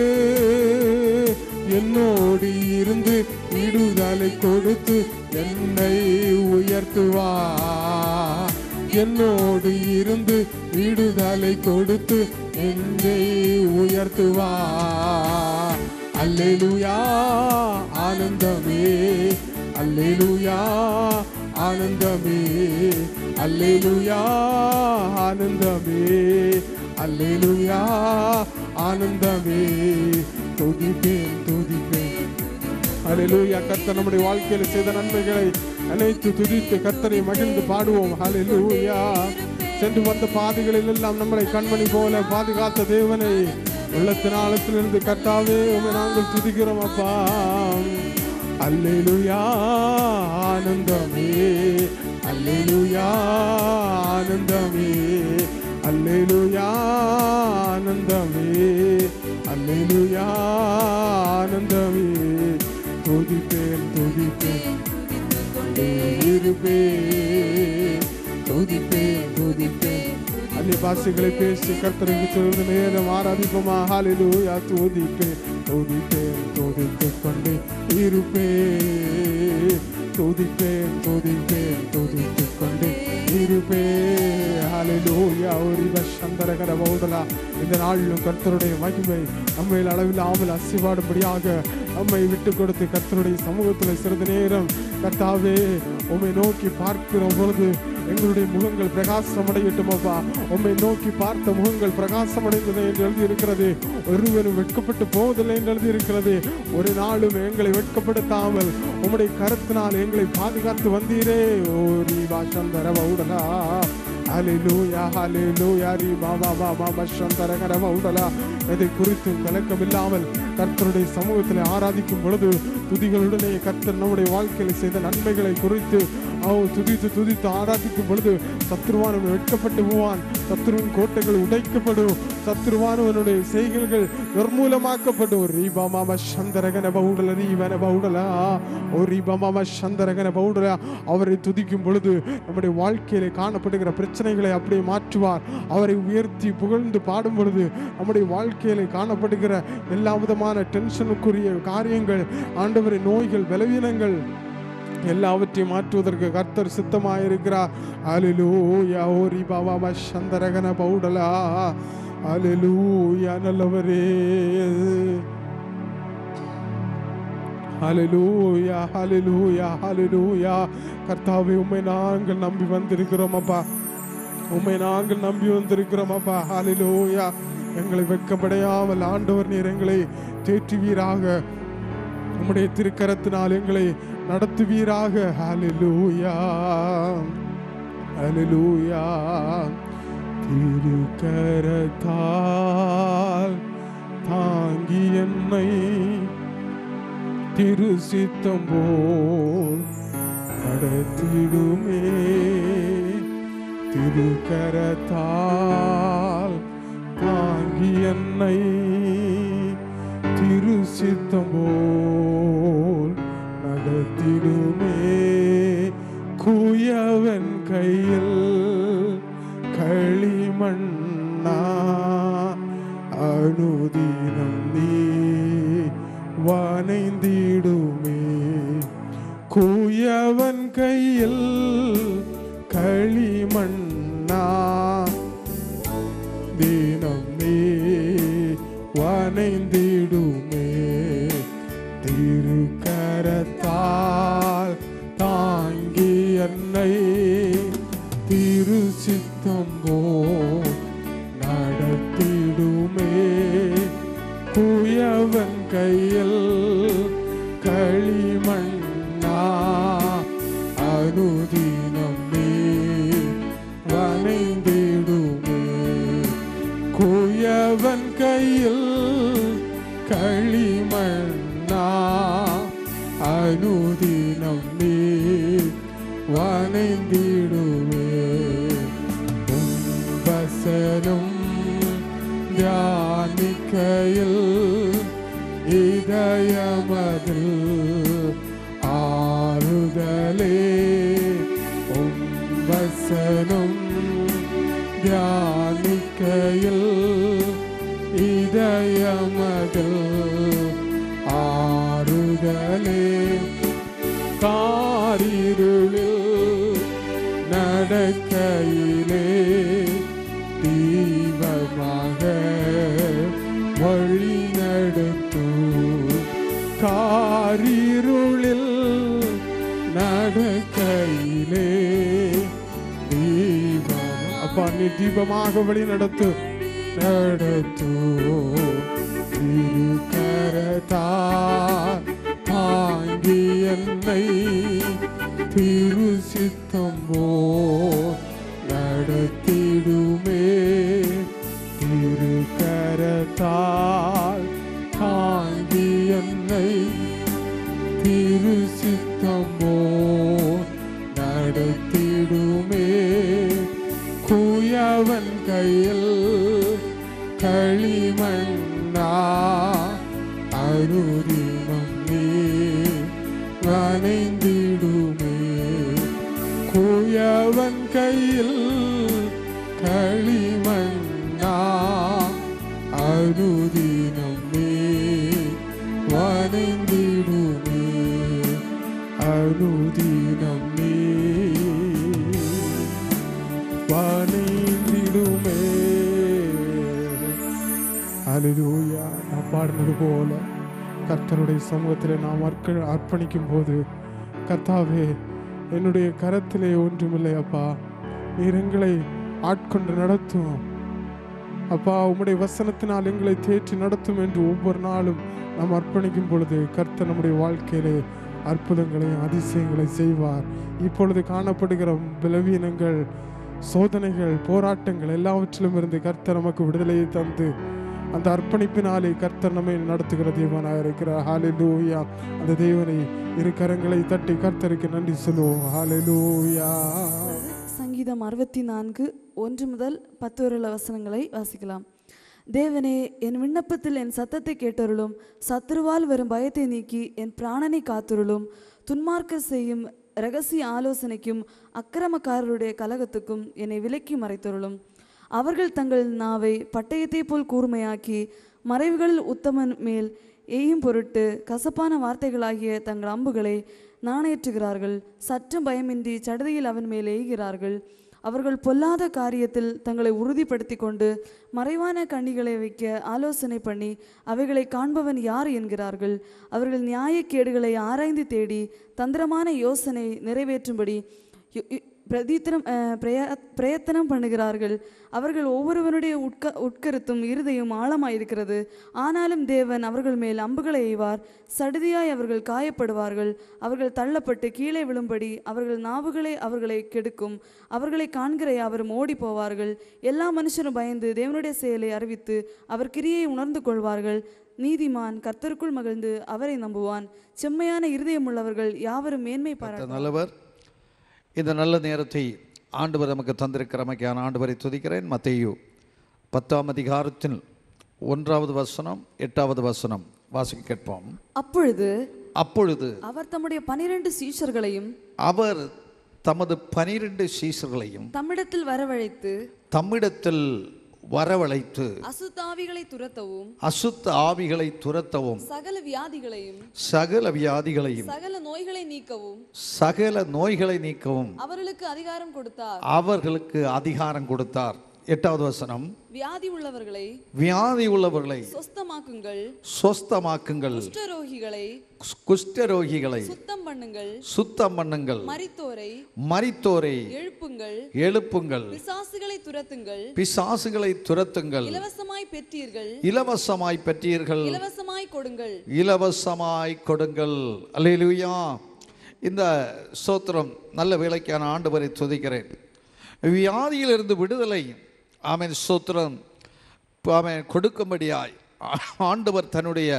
என்னோடு இருந்து விடுதலை கொடுத்து என்னை உயர்த்துவார். என்னோடு இருந்து விடுதலை கொடுத்து என்னை உயர்த்துவார். அல்லேலூயா ஆனந்தமே, அல்லேலூயா ஆனந்தமே, அல்லேலூயா ஆனந்தமே, அல்லேலூயா ஆனந்தமே. துதிப்பேன் துதிப்பேன். அல்லேலூயா. கர்த்தர் நம்முடைய வாழ்க்கையில் செய்த நன்மைகளை அனைத்து துதித்து கர்த்தரை மகிழ்ந்து பாடுவோம். அல்லேலூயா. சென்று வந்த பாதைகளில் எல்லாம் நம்மளை கண்மணி போல பாதுகாத்த தேவனை உள்ளத்தின் ஆழத்திலிருந்து கர்த்தாவே உம்மை நாங்கள் துதிக்கிறோம் அப்பா. அல்லேலூயா ஆனந்தமே, அல்லேலூயா ஆனந்தமே, அல்லேலூயா ஆனந்தமே, அல்லேலூயா ஆனந்தமே. துதிப்பேன் துதிப்பேன் இருப்பேன். துதிப்பேன் துதிப்பேன். அந்நிய பாஷைகளை பேசி கர்த்தருக்கு சிறிது நேரம் ஆராதிப்போமா. ஹல்லேலூயா. துதிப்பேன் துதிப்பேன் துதித்துக் கொண்டே இருப்பேன். துதிப்பேன் துதிப்பேன் துதித்துக் கொண்டே இருப்பேன். ஹல்லேலூயா. ஒரு சந்தரகர பௌதலா. இந்த நாளிலும் கர்த்தருடைய மகிமை நம்மை அளவில்லாமல் அசிவாடும்படியாக நம்மை விட்டு கொடுத்து கர்த்தருடைய சமூகத்தில் சிறிது நேரம் கர்த்தாவே உம்மை நோக்கி பார்க்கிற பொழுது எங்களுடைய முகங்கள் பிரகாசமடையட்டும் அப்பா. உம்மை நோக்கி பார்த்த முகங்கள் பிரகாசமடைந்தது என்று எழுதியிருக்கிறது. ஒருவரும் வெட்கப்பட்டு போவதில்லை என்று எழுதியிருக்கிறது. ஒரு நாளும் எங்களை வெட்கப்படுத்தாமல் உம்முடைய கரத்தினால் எங்களை பாதுகாத்து வந்தீரே. ஓ ரீவா சந்தர பௌடலா. ஹல்லேலூயா ஹல்லேலூயா. ரீவா பாபா பாபா சந்தர கர பௌடலா. எதை குறித்து கலக்கமில்லாமல் கர்த்தருடைய சமூகத்தில் ஆராதிக்கும் பொழுது துதிகளுடனே கர்த்தர் நம்முடைய வாழ்க்கையில் செய்த நன்மைகளை குறித்து துதித்து துதித்து ஆராதிக்கும் பொழுது சத்ருவானவன் வெட்கப்பட்டு போவான். சத்ருவின் கோட்டைகள் உடைக்கப்படும். சத்ருவானவனுடைய செய்கைகள் நிர்மூலமாக்கப்படும். ரீபாமாம சந்தரகன பௌடல ரீவன பௌடலா. ஓ ரீபாமாம சந்தரகன பௌடலா. அவரை துதிக்கும் பொழுது நம்முடைய வாழ்க்கையிலே காணப்படுகிற பிரச்சனைகளை அப்படியே மாற்றுவார். அவரை உயர்த்தி புகழ்ந்து பாடும் பொழுது நம்முடைய வாழ்க்கையிலே காணப்படுகிற எல்லா விதமான டென்ஷனுக்குரிய காரியங்கள், ஆண்டவரின் நோய்கள், பலவீனங்கள் எல்லாவற்றையும் மாற்றுவதற்கு கர்த்தர் சித்தமாயிருக்கிறார். அல்லேலூயா. ஓரி பாபா சந்தரகன பௌடலா. அல்லேலூயா. நல்லவரே. அல்லேலூயா அல்லேலூயா அல்லேலூயா. கர்த்தாவே உம்மை நாங்கள் நம்பி வந்திருக்கிறோம் அப்பா. உம்மை நாங்கள் நம்பி வந்திருக்கிறோம் அப்பா. அல்லேலூயா. எங்களை வெட்கப்படையாமல் ஆண்டவர் நீர் எங்களை தேற்றுவீராக. உம்முடைய திருக்கரத்தினால் எங்களை நடத்துவீராக. ஹல்லேலூயா ஹல்லேலூயா. திருக்கரத்தால் தாங்கி என்னை திரு சித்தம் போல் நடத்திடுமே. திருக்கரத்தால் தாங்கி என்னை திரு சித்தம் போல் நடத்திடுமே. குயவன் கையில் களிமண்ணா அனுதினம் நீ வணைந்திடுமே. குயவன் கையில் களிமண்ணா தினம் நீ வணைந்திடுமே. திருக்கரத்தால் தாங்கி என்னை திரு சித்தம் போல் நடத்திடுமே. குயவன் கையில் களிமண்ணா அனுதினம் நீ வணைந்திடுமே. குயவன் கையில் களிமண்ணா அனுதினம் நீ வணைந்திடுவே. வசனம் தியானிக்கையில் இதயமதில் ஆறுதலே. வசனம் தியானிக்கையில் இதயமதில் ஆறுதலே. காரிருளில் நடக்கையிலே தீபமாக வழி நடத்தும். காரிருளில் நடக்கையிலே தீபம் அப்பா நீ தீபமாக வழி நடத்து. திருக்கரத்தால் தாங்கி என்னை திரு சித்தம் போல் நடத்திடுமே. திருக்கரத்தால் தாங்கி என்னை திரு சித்தம் போல் நடத்திடுமே. குயவன் கையில் களிமண்ணா அனுதினம் நீ வணைந்திடுமே. குயவன் கையில் களிமண்ணா அனுதினம் நீ வணைந்திடுமே. அனுதினம் நீ வணைந்திடுமே. ஹல்லேலூயா. நான் பாடினது போல கர்த்தருடைய சமூகத்தில் நாம் அர்ப்பணிக்கும் போது, கர்த்தாவே என்னுடைய கரத்திலே ஒன்றுமில்லை அப்பா, நீர் எங்களை ஆட்கொண்டு நடத்தும் அப்பா, உம்முடைய வசனத்தினால் எங்களை தேற்றி நடத்தும் என்று ஒவ்வொரு நாளும் நாம் அர்ப்பணிக்கும் பொழுது கர்த்தர் நம்முடைய வாழ்க்கையிலே அற்புதங்களையும் அதிசயங்களை செய்வார். இப்பொழுது காணப்படுகிற பலவீனங்கள், சோதனைகள், போராட்டங்கள் எல்லாவற்றிலும் இருந்து கர்த்தர் நமக்கு விடுதலையை தந்து அந்த அர்ப்பணிப்பினாலே கர்த்தர் நம்மை நடத்துகிற தேவனாக இருக்கிறார். ஹல்லேலூயா. அந்த தேவனை இரு கரங்களை தட்டி கர்த்தருக்கு நன்றி சொல்லுவோம். ஹல்லேலூயா. சங்கீதம் 64 1 முதல் 10 வசனங்களை வாசிக்கலாம். தேவனே, என் விண்ணப்பத்தில் என் சத்தத்தை கேட்டருளும். சத்துருவால் வரும் பயத்தை நீக்கி என் பிராணனை காத்துருளும். துன்மார்க்கர் செய்யும் இரகசிய ஆலோசனைக்கும் அக்கிரமக்காரருடைய கலகத்துக்கும் என்னை விலக்கி மறைத்தருளும். அவர்கள் தங்கள் நாவை பட்டயத்தை போல் கூர்மையாக்கி மறைவுகளில் உத்தமன் மேல் எய்யும் பொருட்டு கசப்பான வார்த்தைகளாகிய தங்கள் அம்புகளை நாணேற்றுகிறார்கள். சற்றும் பயமின்றி சடுதியில் அவன் மேல் எய்கிறார்கள். அவர்கள் பொல்லாத காரியத்தில் தங்களை உறுதிப்படுத்தி கொண்டு மறைவான கண்ணிகளை வைக்க ஆலோசனை பண்ணி அவைகளை காண்பவன் யார் என்கிறார்கள். அவர்கள் நியாயக்கேடுகளை ஆராய்ந்து தேடி தந்திரமான யோசனை நிறைவேற்றும்படி பிரயத்தனம் பண்ணுகிறார்கள். அவர்கள் ஒவ்வொருவனுடைய உட்கருத்தும் இருதயம் ஆழமாயிருக்கிறது. ஆனாலும் தேவன் அவர்கள் மேல் அம்புகளை எய்வார். சடுதியாய் அவர்கள் காயப்படுவார்கள். அவர்கள் தள்ளப்பட்டு கீழே விழும்படி அவர்கள் நாவுகளே அவர்களை கெடுக்கும். அவர்களை காண்கிற யாவரும் ஓடி போவார்கள். எல்லா மனுஷரும் பயந்து தேவனுடைய செயலை அறிவித்து அவர் கிரியை உணர்ந்து கொள்வார்கள். நீதிமான் கர்த்தருக்குள் மகிழ்ந்து அவரை நம்புவான். செம்மையான இருதயம் உள்ளவர்கள் யாவரும் மேன்மை பாராட்டுவார். இந்த நல்ல நேரத்தை ஆண்டவர் நமக்கு தந்திருக்கிறமைக்கான ஆண்டவரை துதிக்கிறேன். மத்தேயு 10ஆம் அதிகாரத்தில் 1வது வசனம் 8வது வசனம் வாசிக்க கேட்போம். அப்பொழுது அவர் தம்முடைய 12 சீஷர்களையும் தமது 12 சீஷர்களையும் தம்மிடத்தில் வரவழைத்து அசுத்தாவிகளை துரத்தவும் அசுத்த ஆவிகளை துரத்தவும் சகல வியாதிகளையும் சகல நோய்களை நீக்கவும் அவர்களுக்கு அதிகாரம் கொடுத்தார். 8வது வசனம், வியாதி உள்ளவர்களை சொஸ்தமாக்குங்கள், குஷ்டரோகிகளை சுத்தம் பண்ணுங்கள், மரித்தோரை எழுப்புங்கள், பிசாசுகளை துரத்துங்கள், இலவசமாய் பெற்றீர்கள், இலவசமாய் கொடுங்கள். அல்லேலூயா. இந்த ஸ்தோத்திரம் நல்ல வேலைக்கான ஆண்டவரை துதிக்கிறேன். வியாதியிலிருந்து விடுதலை ஆமென் ஸ்தோத்திரம் ஆமென் கொடுக்கும்படியாய் ஆண்டவர் தன்னுடைய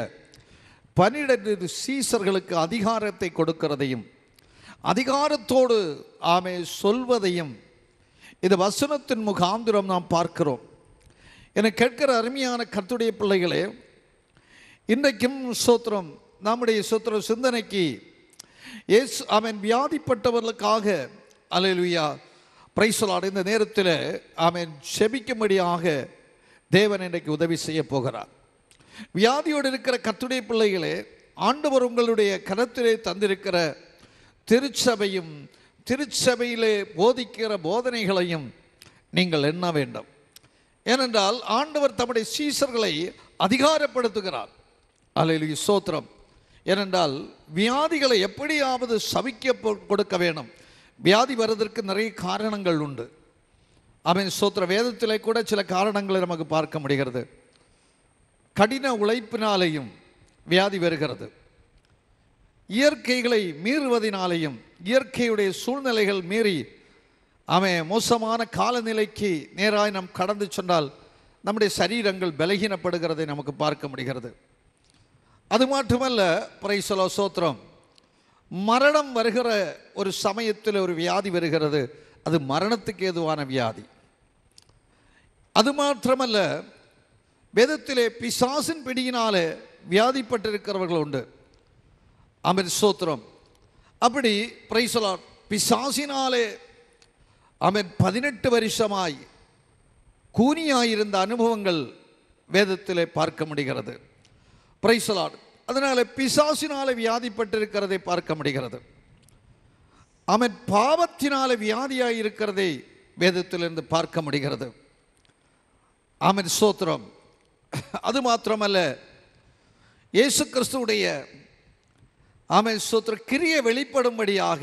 12 சீசர்களுக்கு அதிகாரத்தை கொடுக்கிறதையும் அதிகாரத்தோடு ஆமென் சொல்வதையும் இந்த வசனத்தின் முகாந்திரம் நாம் பார்க்கிறோம். என கேட்கிற அருமையான கர்த்தருடைய பிள்ளைகளே, இன்றைக்கும் ஸ்தோத்திரம் நம்முடைய ஸ்தோத்திர சிந்தனைக்கு இயேசு ஆமென் வியாதிப்பட்டவர்களுக்காக அல்லேலூயா பிரைஸ் தி லார்ட் இந்த நேரத்தில் ஆமென் செபிக்கும்படியாக தேவன் இன்றைக்கு உதவி செய்ய போகிறார். வியாதியோடு இருக்கிற கர்த்தருடைய பிள்ளைகளே, ஆண்டவர் உங்களுடைய கரத்திலே தந்திருக்கிற திருச்சபையும் திருச்சபையிலே போதிக்கிற போதனைகளையும் நீங்கள் எண்ண வேண்டும். ஏனென்றால் ஆண்டவர் தம்முடைய சீசர்களை அதிகாரப்படுத்துகிறார். அல்லேலூயா ஸ்தோத்திரம். ஏனென்றால் வியாதிகளை எப்படியாவது சபிக்க கொடுக்க வேணும். வியாதி வருவதற்கு நிறைய காரணங்கள் உண்டு. ஆமென் ஸ்தோத்திர. வேதத்திலே கூட சில காரணங்களை நமக்கு பார்க்க முடிகிறது. கடின உழைப்பினாலேயும் வியாதி வருகிறது. இயற்கைகளை மீறுவதினாலேயும் இயற்கையுடைய சூழ்நிலைகள் மீறி மோசமான காலநிலைக்கு நேராய் நாம் கடந்து சென்றால் நம்முடைய சரீரங்கள் பலகீனப்படுகிறதை நமக்கு பார்க்க முடிகிறது. அது மட்டுமல்ல பிரைஸ் தி லார்ட் ஸ்தோத்திரம், மரணம் வருகிற ஒரு சமயத்தில் ஒரு வியாதி வருகிறது. அது மரணத்துக்கு ஏதுவான வியாதி. அது மாத்திரமல்ல, வேதத்திலே பிசாசின் பிடியினாலே வியாதிப்பட்டிருக்கிறவர்கள் உண்டு. ஆமென் ஸ்தோத்திரம். அப்படி பிரைஸ் தி லார்ட் பிசாசினாலே ஆமென் 18 வருஷமாய் கூனியாயிருந்த அனுபவங்கள் வேதத்திலே பார்க்க முடிகிறது. Praise the lord. அதனால பிசாசினாலே வியாதிப்பட்டிருக்கிறதை பார்க்க முடிகிறது. ஆமென். பாவத்தினாலே வியாதியாய் இருக்கிறதை வேதத்திலிருந்து பார்க்க முடிகிறது. ஆமென் ஸ்தோத்திரம். அது மாத்திரமல்ல, இயேசு கிறிஸ்துவுடைய ஆமென் ஸ்தோத்திர கிரியை வெளிப்படும்படியாக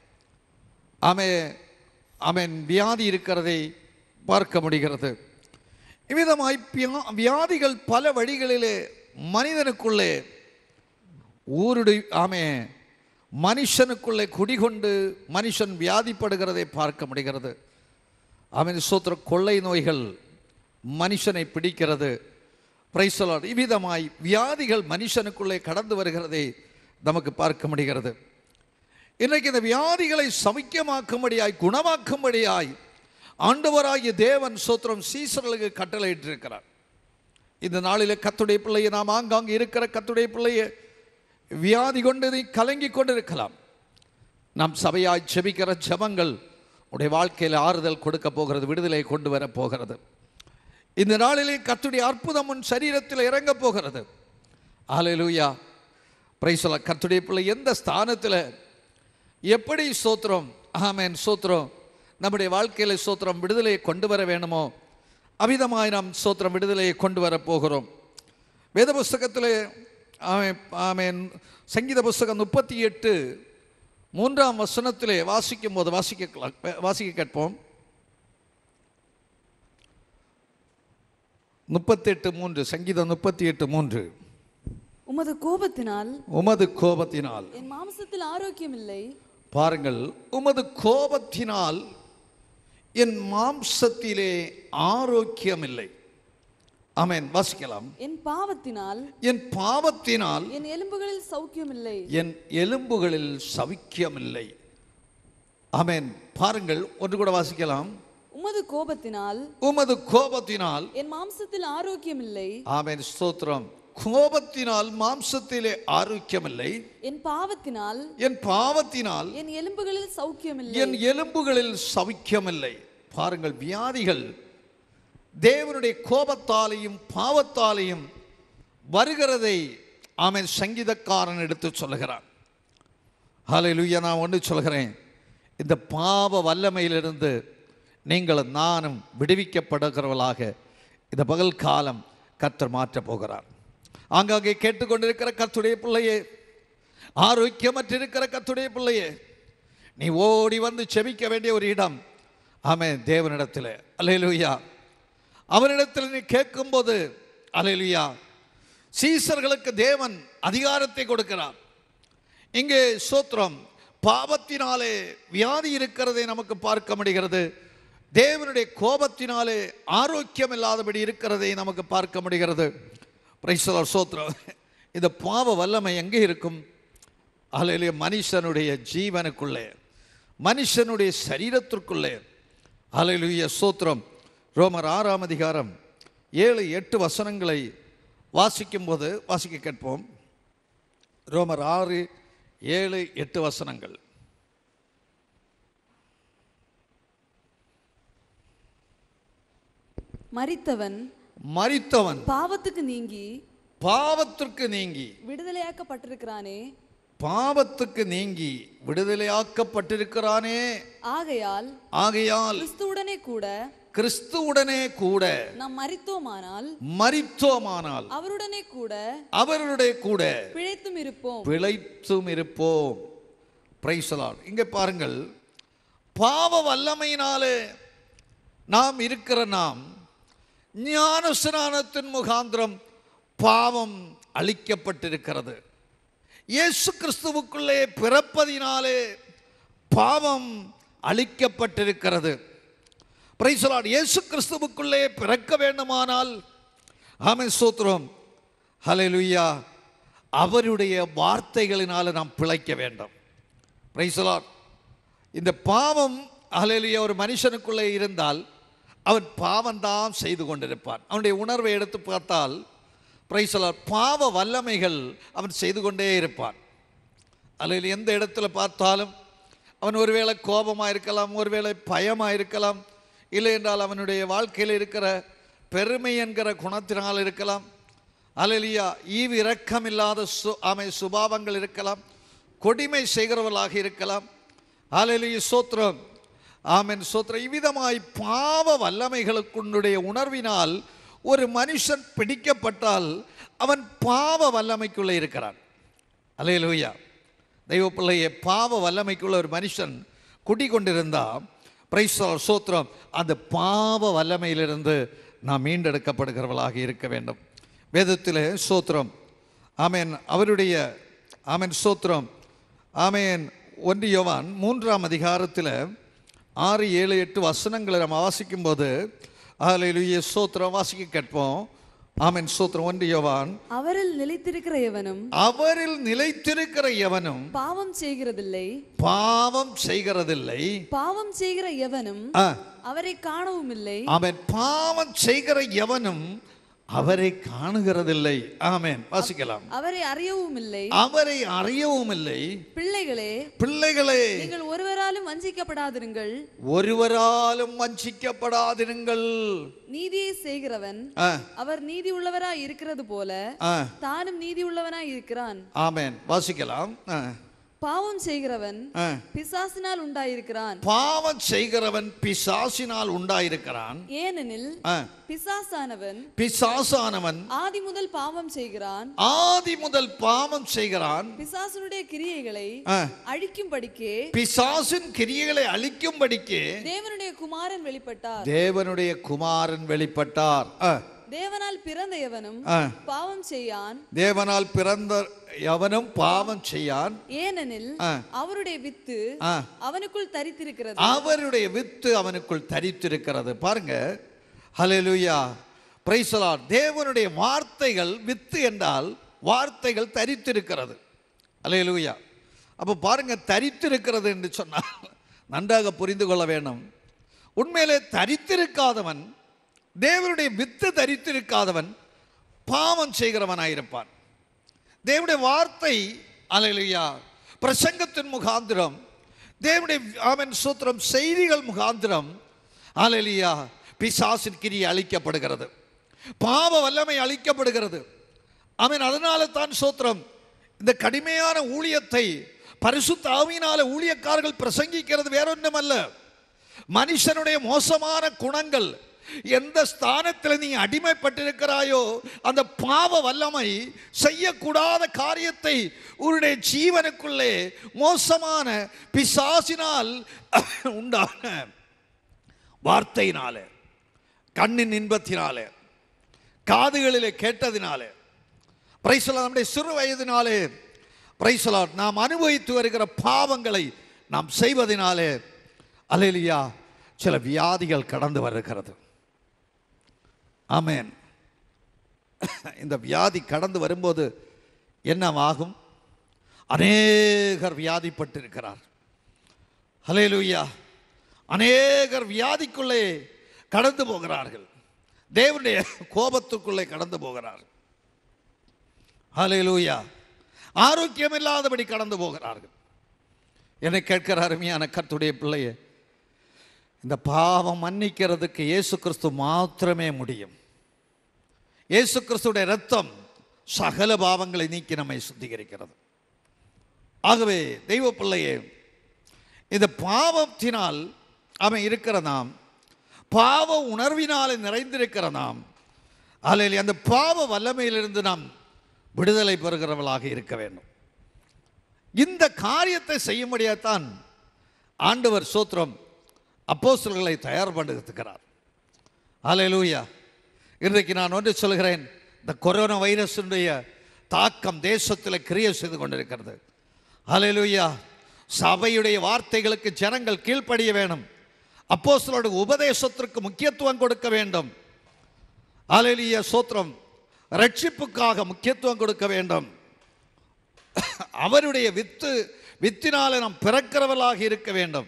ஆமென் வியாதி இருக்கிறதை பார்க்க முடிகிறது. இவ்விதமாய் வியாதிகள் பல வழிகளிலே மனிதனுக்குள்ளே ஊருடி மனுஷனுக்குள்ளே குடிகொண்டு மனுஷன் வியாதிப்படுகிறதை பார்க்க முடிகிறது. ஆமென் ஸ்தோத்திர. கொள்ளை நோய்கள் மனுஷனை பிடிக்கிறது. Praise the lord. இவ்விதமாய் வியாதிகள் மனுஷனுக்குள்ளே கடந்து வருகிறதை நமக்கு பார்க்க முடிகிறது. இன்றைக்கு இந்த வியாதிகளை சமிக்கமாக்கும்படியாய் குணமாக்கும்படியாய் ஆண்டவராகிய தேவன் ஸ்தோத்திரம் சீசர்களுக்கு கட்டளையிட்டிருக்கிறார். இந்த நாளிலே கர்த்தருடைய பிள்ளையை, நாம் ஆங்காங்கே இருக்கிற கர்த்தருடைய பிள்ளையை வியாதி கொண்டு கலங்கி கொண்டிருக்கலாம். நாம் சபையாய் செபிக்கிற ஜெபங்கள் உடைய வாழ்க்கையில் ஆறுதல் கொடுக்க போகிறது, விடுதலை கொண்டு வர போகிறது. இந்த நாளிலே கர்த்தருடைய அற்புதம் உன் சரீரத்தில் இறங்க போகிறது. ஹல்லேலூயா. Praise the lord. கர்த்தருடைய பிள்ளை எந்த ஸ்தானத்தில் எப்படி ஸ்தோத்திரம் ஆமென் ஸ்தோத்திரம் நம்முடைய வாழ்க்கையில் ஸ்தோத்திரம் விடுதலையை கொண்டு வர வேணுமோ அவிதமாய் நாம் ஸ்தோத்திரம் விடுதலையை கொண்டு வர போகிறோம். வேத புஸ்தகத்தில் ஆமென் சங்கீத புஸ்தகம் 38 3ஆம் வசனத்திலே வாசிக்கும் போது வாசிக்க கேட்போம். 38:3 சங்கீதம் 38:3. உமது கோபத்தினால் என் மாம்சத்தில் ஆரோக்கியம் இல்லை. பாருங்கள், உமது கோபத்தினால் என் மாம்சத்திலே ஆரோக்கியம் இல்லை. ஆமென். வாசிக்கலாம். என் பாவத்தினால் என் எலும்புகளில் சௌக்கியம் இல்லை. என் எலும்புகளில் சௌக்கியம் இல்லை. ஆமென். பாருங்கள், ஒன்று கூட வாசிக்கலாம். உமது கோபத்தினால் என் மாம்சத்தில் ஆரோக்கியம் இல்லை. ஆமென் ஸ்தோத்திரம். கோபத்தினால் மாம்சத்திலே ஆரோக்கியம் இல்லை. என் பாவத்தினால் என் எலும்புகளில் சௌக்கியம் இல்லை. என் எலும்புகளில் சௌக்கியம் இல்லை. பாருங்கள், வியாதிகள் தேவனுடைய கோபத்தாலையும் பாவத்தாலையும் வருகிறதை ஆமென் சங்கீதக்காரன் எடுத்து சொல்லுகிறான். ஹல்லேலூயா. நான் ஒன்று சொல்கிறேன், இந்த பாவ வல்லமையிலிருந்து நீங்களும் நானும் விடுவிக்கப்படுகிறவர்களாக இந்த பகல் காலம் கர்த்தர் மாற்றப் போகிறார். ஆங்காங்கே கேட்டுக்கொண்டிருக்கிற கர்த்தருடைய பிள்ளையே, ஆரோக்கியமற்றிருக்கிற கர்த்தருடைய பிள்ளையே, நீ ஓடி வந்து செபிக்க வேண்டிய ஒரு இடம் ஆமென் தேவனிடத்தில். அல்லேலூயா. அவரிடத்தில் நீ கேட்கும்போது அல்லேலூயா, சீசர்களுக்கு தேவன் அதிகாரத்தை கொடுக்கிறார். இங்கே ஸ்தோத்திரம், பாவத்தினாலே வியாதி இருக்கிறதை நமக்கு பார்க்க முடிகிறது. தேவனுடைய கோபத்தினாலே ஆரோக்கியம் இல்லாதபடி இருக்கிறதை நமக்கு பார்க்க முடிகிறது. Praise the Lord. ஸ்தோத்திரம். இந்த பாவ வல்லமை எங்கே இருக்கும்? அல்லேலூயா. மனுஷனுடைய ஜீவனுக்குள்ளே, மனுஷனுடைய சரீரத்திற்குள்ளே. அல்லேலூயா. ஸ்தோத்திரம். ரோமர் 6ஆம் அதிகாரம் 7-8 வசனங்களை வாசிக்கும்போது வாசிக்க கேட்போம். ரோமர் 6:7-8 வசனங்கள். மரித்தவன் பாவத்துக்கு நீங்கி விடுதலையாக்கப்பட்டிருக்கிறானே, பாவத்துக்கு நீங்கி விடுதலையாக்கப்பட்டிருக்கிறானே. ஆகையால் கிறிஸ்துவுடனே கூட நாம் மரித்தோமானால் அவருடைய கூட பிழைத்தும் இருப்போம். Praise the lord. இங்கே பாருங்கள், பாவ வல்லமையினாலே நாம் இருக்கிற நாம் ஞானஸ்நானத்தின் முகாந்திரம் பாவம் அழிக்கப்பட்டிருக்கிறது. இயேசு கிறிஸ்துவுக்குள்ளே பிறப்பதினாலே பாவம் அழிக்கப்பட்டிருக்கிறது. Price the Lord. இயேசு கிறிஸ்துவுக்குள்ளே பிறக்க வேண்டுமானால் ஆமென் ஸ்தோத்திரம் ஹல்லேலூயா, அவருடைய வார்த்தைகளினால நாம் பிழைக்க வேண்டும். Praise the lord. இந்த பாவம் ஹல்லேலூயா ஒரு மனுஷனுக்குள்ளே இருந்தால் அவன் பாவம்தான் செய்து கொண்டிருப்பான். அவனுடைய உணர்வை எடுத்து பார்த்தால் பிரைஸ் தி லார்ட், பாவ வல்லமைகள் அவன் செய்து கொண்டே இருப்பான். அல்லது எந்த இடத்துல பார்த்தாலும் அவன் ஒருவேளை கோபமாக இருக்கலாம், ஒருவேளை பயமாக இருக்கலாம், இல்லை என்றால் அவனுடைய வாழ்க்கையில் இருக்கிற பெருமை என்கிற குணத்தினால் இருக்கலாம். அல்லேலூயா. ஈவு இரக்கம் இல்லாத சுபாவங்கள் இருக்கலாம், கொடுமை செய்கிறவர்களாக இருக்கலாம். அல்லேலூயா. ஸ்தோத்திரம். ஆமென் ஸ்தோத்திரம். இவ்விதமாய் பாவ வல்லமைகளுக்குடைய உணர்வினால் ஒரு மனுஷன் பிடிக்கப்பட்டால் அவன் பாவ வல்லமைக்குள்ளே இருக்கிறான். அல்லேலூயா. தெய்வ பிள்ளையே, பாவ வல்லமைக்குள்ள ஒரு மனுஷன் குடிக்கொண்டிருந்தால் பிரைஸ் தி லார்ட் ஸ்தோத்திரம், அந்த பாவ வல்லமையிலிருந்து நாம் மீண்டெடுக்கப்படுகிறவர்களாக இருக்க வேண்டும். வேதத்தில் ஸ்தோத்திரம் ஆமென் அவருடைய ஆமென் ஸ்தோத்திரம் ஆமென் 1 யோவான் 3ஆம் அதிகாரத்தில் 6-7-8 வசனங்களை நம்ம வாசிக்கும்போது ஹல்லேலூயா ஸ்தோத்திரம் வாசிக்க கேட்போம். ஆமென் ஸ்தோத்திரம். 1 யோவான், அவரில் நிலைத்திருக்கிற எவனும் பாவம் செய்கிறதில்லை, பாவம் செய்கிற எவனும் அவரை காணவும் இல்லை. ஆமென். பாவம் செய்கிற எவனும் அவரை காணுகிறதில்லை. ஆமென். வாசிக்கலாம். அவரை அறியவும் இல்லை. பிள்ளைகளே நீங்கள் ஒருவராலும் வஞ்சிக்கப்படாதிருங்கள். நீதியை செய்கிறவன் அவர் நீதி உள்ளவராய் இருக்கிறது போல தானும் நீதி உள்ளவனாய் இருக்கிறான். ஆமென். வாசிக்கலாம். பாவம் செய்கிறவன் பிசாசினால் உண்டாயிருக்கிறான். ஏனெனில் பிசாசானவன் ஆதி முதல் பாவம் செய்கிறான். பிசாசினுடைய கிரியைகளை அழிக்கும்படிக்கே தேவனுடைய குமாரன் வெளிப்பட்டார். தேவனால் பிறந்த எவனும் பாவம் செய்யான். ஏனெனில் அவருடைய வித்து அவனுக்குள் தரித்திருக்கிறது. பாருங்க. ஹல்லேலூயா. Praise the Lord. தேவனுடைய வார்த்தைகள் வித்து என்றால் வார்த்தைகள் தரித்திருக்கிறது. ஹல்லேலூயா. அப்போ பாருங்க, தரித்திருக்கிறது என்று சொன்னால் நன்றாக புரிந்து கொள்ள வேண்டும். உண்மையிலே தரித்திருக்காதவன், தேவனுடைய வித்து தரித்திருக்காதவன் பாவம் செய்கிறவனாயிருப்பான். தேவனுடைய வார்த்தை அல்லேலூயா பிரசங்கத்தின் முகாந்திரம், தேவனுடைய ஆமென் ஸ்தோத்திரம் செய்திகள் முகாந்திரம் அல்லேலூயா பிசாசின் கிரியை அழிக்கப்படுகிறது, பாவ வல்லமை அழிக்கப்படுகிறது. ஆமென். அதனால தான் ஸ்தோத்திரம், இந்த கடுமையான ஊழியத்தை பரிசுத்த ஆவியினால ஊழியக்காரர்கள் பிரசங்கிக்கிறது வேறொன்றுமல்ல. மனுஷனுடைய மோசமான குணங்கள் எந்த ஸ்தானத்தில் நீ அடிமைப்பட்டிருக்கிறாயோ அந்த பாவ வல்லமை செய்யக்கூடாத காரியத்தை உன்னுடைய ஜீவனுக்குள்ளே மோசமான பிசாசினால் உண்டான வார்த்தையினாலே, கண்ணின் இன்பத்தினாலே, காதுகளிலே கேட்டதினாலே, பிரைசலாட் நம்முடைய சிறு வயதினாலே பிரைசலாட் நாம் அனுபவித்து வருகிற பாவங்களை நாம் செய்வதனாலே அல்லேலூயா சில வியாதிகள் கடந்து வருகிறது. ஆமென். இந்த வியாதி கடந்து வரும்போது என்னவாகும்? அநேகர் வியாதிப்பட்டிருக்கிறார். அல்லேலூயா. அநேகர் வியாதிக்குள்ளே கடந்து போகிறார்கள், தேவனுடைய கோபத்துக்குள்ளே கடந்து போகிறார்கள். அல்லேலூயா. ஆரோக்கியம் இல்லாதபடி கடந்து போகிறார்கள். என்னை கேட்கிற அருமையான கர்த்தருடைய பிள்ளையே, இந்த பாவம் மன்னிக்கிறதுக்கு இயேசு கிறிஸ்து மாத்திரமே முடியும். இயேசு கிறிஸ்துடைய இரத்தம் சகல பாவங்களை நீக்கி நம்மை சுத்திகரிக்கிறது. ஆகவே தெய்வ பிள்ளையே, இந்த பாவத்தினால் அவன் இருக்கிற நாம், பாவ உணர்வினால் நிறைந்திருக்கிற நாம், அல்லேலூயா, அந்த பாவ வல்லமையிலிருந்து நாம் விடுதலை பெறுகிறவர்களாக இருக்க வேண்டும். இந்த காரியத்தை செய்யும்படியாத்தான் ஆண்டவர் ஸ்தோத்திரம் அப்போஸ்தலர்களை தயார் பண்ணுகிறார். அல்லேலூயா. இன்றைக்கு நான் ஒன்று சொல்கிறேன், இந்த கொரோனா வைரஸுடைய தாக்கம் தேசத்தில் கிரியை செய்து கொண்டிருக்கிறது. அல்லேலூயா. சபையுடைய வார்த்தைகளுக்கு ஜனங்கள் கீழ்ப்படிய வேண்டும். அப்போஸ்தலருடைய உபதேசத்திற்கு முக்கியத்துவம் கொடுக்க வேண்டும். அல்லேலூயா ஸ்தோத்திரம். ரட்சிப்புக்காக முக்கியத்துவம் கொடுக்க வேண்டும். அவருடைய வித்தினாலே நாம் பிறக்கிறவர்களாக இருக்க வேண்டும்.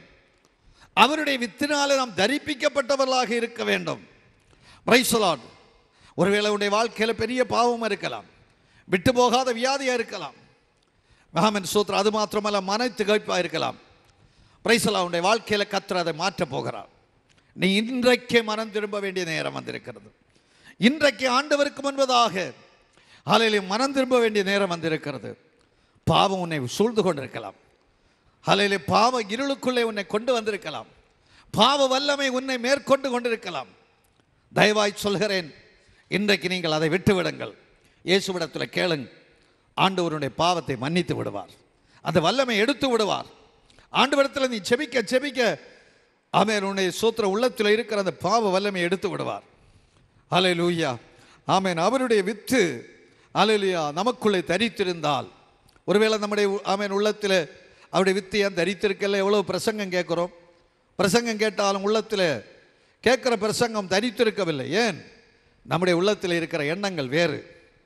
அவருடைய வித்தினாலே நாம் தரிப்பிக்கப்பட்டவர்களாக இருக்க வேண்டும். Praise the lord. ஒருவேளை உடைய வாழ்க்கையில் பெரிய பாவம் இருக்கலாம், விட்டு போகாத வியாதியாக இருக்கலாம், ஆமென் ஸ்தோத்திரம். அது மாத்திரமல்ல, மன திகைப்பாக இருக்கலாம். Praise the lord. உடைய வாழ்க்கையில் கர்த்தர் அதை மாற்றப் போகிறார். நீ இன்றைக்கே மனம் திரும்ப வேண்டிய நேரம் வந்திருக்கிறது. இன்றைக்கு ஆண்டவருக்கு முன்பதாக ஹல்லேலூயா மனம் திரும்ப வேண்டிய நேரம் வந்திருக்கிறது. பாவம் உன்னை சூழ்ந்து கொண்டிருக்கலாம். ஹல்லேலூயா. பாவ இருளுக்குள்ளே உன்னை கொண்டு வந்திருக்கலாம். பாவ வல்லமை உன்னை மேற்கொண்டு கொண்டிருக்கலாம். தயவாய் சொல்கிறேன், இன்றைக்கு நீங்கள் அதை விட்டு விடுங்கள். இயேசுவிடத்தில் கேளுங்க. ஆண்டவருடைய பாவத்தை மன்னித்து விடுவார். அந்த வல்லமை எடுத்து விடுவார். ஆண்டவரிடத்தில் நீ செபிக்க செபிக்க ஆமென், உன்னுடைய சோத்திர உள்ளத்தில் இருக்கிற அந்த பாவ வல்லமை எடுத்து விடுவார். அல்லேலூயா. ஆமென். அவருடைய வித்து அல்லேலூயா நமக்குள்ளே தரித்திருந்தால், ஒருவேளை நம்முடைய ஆமென் உள்ளத்தில் அவருடைய வித்து ஏன் தரித்திருக்கல? எவ்வளோ பிரசங்கம் கேட்குறோம், பிரசங்கம் கேட்டாலும் உள்ளத்தில் கேட்குற பிரசங்கம் தரித்திருக்கவில்லை. ஏன்? நம்முடைய உள்ளத்தில் இருக்கிற எண்ணங்கள் வேறு.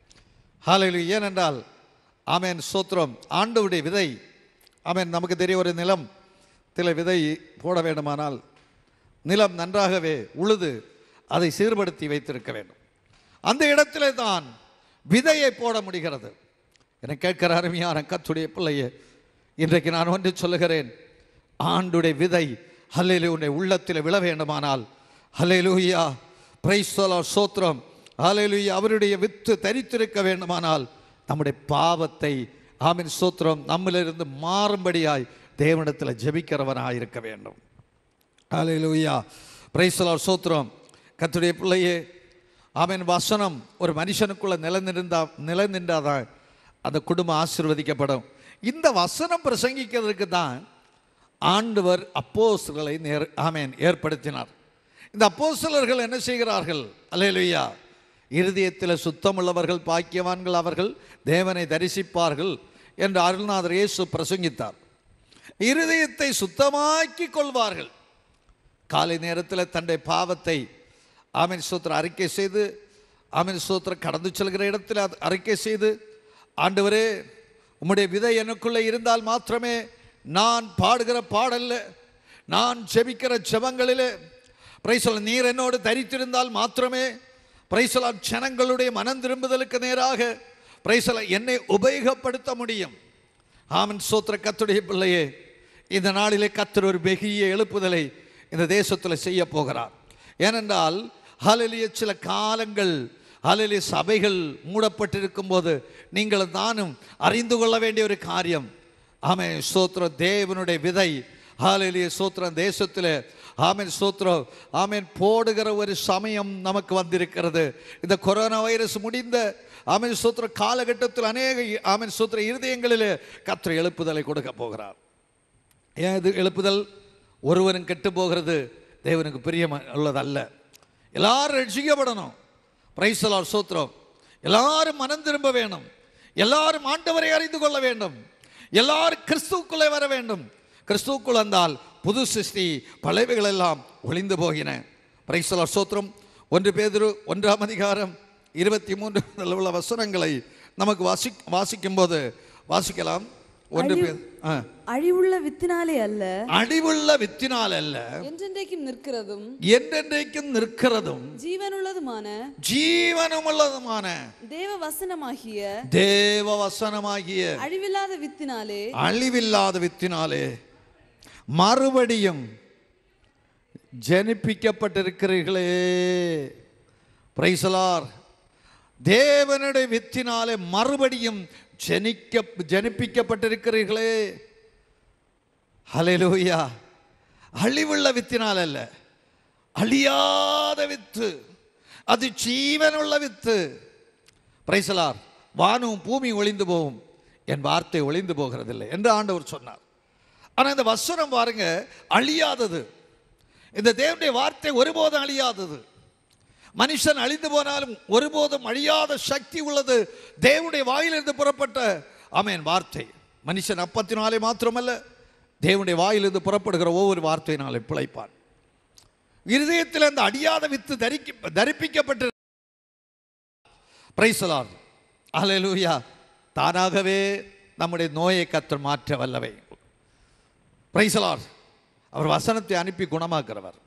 ஹல்லேலூயா. ஏனென்றால் ஆமென் ஸ்தோத்திரம், ஆண்டவருடைய விதை ஆமென். நமக்கு தெரிய ஒரு நிலத்தில் விதை போட வேண்டுமானால் நிலம் நன்றாகவே உழுது அதை சீர்படுத்தி வைத்திருக்க வேண்டும். அந்த இடத்திலே தான் விதையை போட முடிகிறது. என கேட்கிற அருமையான கர்த்தருடைய பிள்ளையே, இன்றைக்கு நான் ஒன்று சொல்லுகிறேன். ஆண்டுடைய விதை ஹல்லேலூயா உன்னுடைய உள்ளத்தில் விழ வேண்டுமானால், ஹல்லேலூயா பிரைஸ் தி லார்ட் ஸ்தோத்திரம், ஹல்லேலூயா அவருடைய வித்து தரித்திருக்க வேண்டுமானால் நம்முடைய பாவத்தை ஆமென் ஸ்தோத்திரம் நம்மிலிருந்து மாறும்படியாய் தேவனிடத்தில் ஜெபிக்கிறவனாக இருக்க வேண்டும். ஹல்லேலூயா பிரைஸ் தி லார்ட் ஸ்தோத்திரம். கர்த்தருடைய பிள்ளையே, ஆமென். வசனம் ஒரு மனுஷனுக்குள்ள நிலைநின்றாதான் அந்த குடும்பம் ஆசீர்வதிக்கப்படும். இந்த வசனம் பிரசங்கிக்கிறதுக்கு தான் ஆண்டவர் அப்போஸ்தலர்களை ஆமென் ஏற்படுத்தினார். இந்த அப்போஸ்தலர்கள் என்ன செய்கிறார்கள்? அல்லேலூயா. இருதயத்தில் சுத்தமுள்ளவர்கள் பாக்கியவான்கள், அவர்கள் தேவனை தரிசிப்பார்கள் என்று அருள்நாதர் இயேசு பிரசங்கித்தார். இருதயத்தை சுத்தமாக்கி கொள்வார்கள். காலை நேரத்தில் தன்னுடைய பாவத்தை ஆமென் ஸ்தோத்திரம் அறிக்கை செய்து, ஆமென் ஸ்தோத்திரம் கடந்து செல்கிற இடத்தில் அறிக்கை செய்து, ஆண்டவரே உம்முடைய விதை எனக்குள்ளே இருந்தால் மாத்திரமே நான் பாடுகிற பாடல்ல, நான் ஜெபிக்கிற ஜெபங்களிலே பிரைஸ் நீர் என்னோடு தரித்திருந்தால் மாத்திரமே பிரைஸ் ஜனங்களுடைய மனம் திரும்புதலுக்கு நேராக பிரைஸ் என்னை உபயோகப்படுத்த முடியும். ஆமென் ஸ்தோத்திர. கர்த்தருடைய பிள்ளையே, இந்த நாளிலே கர்த்தர் ஒரு பெரிய எழுப்புதலை இந்த தேசத்தில் செய்ய போகிறார். ஏனென்றால் ஹல்லேலூயா சில காலங்கள் ஹல்லேலூயா சபைகள் மூடப்பட்டிருக்கும் போது நீங்கள் நானும் அறிந்து கொள்ள வேண்டிய ஒரு காரியம், ஆமென் ஸ்தோத்திரம், தேவனுடைய விதை ஹல்லேலூயா ஸ்தோத்திரம் தேசத்தில் ஆமென் ஸ்தோத்திரம் ஆமென் போடுகிற ஒரு சமயம் நமக்கு வந்திருக்கிறது. இந்த கொரோனா வைரஸ் முடிந்த ஆமென் ஸ்தோத்திர காலகட்டத்தில் அநேக ஆமென் ஸ்தோத்திர இருதயங்களில் கர்த்தர் எழுப்புதலை கொடுக்க போகிறார். ஏன் இது எழுப்புதல்? ஒருவரும் கெட்டு போகிறது தேவனுக்கு பிரியம் உள்ளதல்ல. எல்லாரும் ரட்சிக்கப்படணும். பிரைஸ் தி லார்ட் ஸ்தோத்திரம். எல்லாரும் மனம் திரும்ப வேண்டும். எல்லாரும் ஆண்டவரை அறிந்து கொள்ள வேண்டும். எல்லாரும் கிறிஸ்துவுக்குள்ளே வர வேண்டும். கிறிஸ்துவுக்குள் வந்தால் புது சிருஷ்டி, பழையவைகள் எல்லாம் ஒளிந்து போகின. பிரைஸ் தி லார்ட் ஸ்தோத்திரம். 1 பேதுரு 1ஆம் அதிகாரம் 23 உள்ள வசனங்களை நமக்கு வாசிக்கும் போது வாசிக்கலாம். 1 பேதுரு அழிவுள்ள வித்தினாலே அல்ல, அழிவுள்ள வித்தினால் அல்ல, என்றென்றைக்கும் நிற்கிறதும் என்றென்றைக்கும் நிற்கிறதும் ஜீவனுமுள்ளதுமான தேவ வசனமாகிய அழிவில்லாத வித்தினாலே மறுபடியும் ஜனிப்பிக்கப்பட்டிருக்கிறீர்களே. Price the Lord. தேவனுடைய வித்தினாலே மறுபடியும் ஜனிப்பிக்கப்பட்டிருக்கிறீர்களே. ஹல்லேலூயா. அழிவுள்ள வித்தினால் அல்ல, அழியாத வித்து, அது ஜீவனுள்ள வித்து. Price the Lord. வானம் பூமி ஒளிந்து போகும், என் வார்த்தை ஒளிந்து போகிறதில்லை என்று ஆண்டவர் சொன்னார். ஆனால் இந்த வசனம் பாருங்க, அழியாதது. இந்த தேவனுடைய வார்த்தை ஒருபோதும் அழியாதது. மனுஷன் அழிந்து போனாலும் ஒருபோதும் அழியாத சக்தி உள்ளது தேவனுடைய வாயிலிருந்து புறப்பட்ட ஆமென் வார்த்தை. மனுஷன் அப்பத்தினாலே மாத்திரமல்ல, தேவனுடைய வாயிலிருந்து புறப்படுகிற ஒவ்வொரு வார்த்தையினாலே பிழைப்பான். இருதயத்தில் அந்த அழியாத வித்து தரிப்பிக்கப்பட்டு பிரைஸ் தி லார்ட். ஹல்லேலூயா. தானாகவே நம்முடைய நோயை கர்த்தர் மாற்ற வல்லவை. Price the Lord. அவர் வசனத்தை அனுப்பி குணமாக்குறவர்.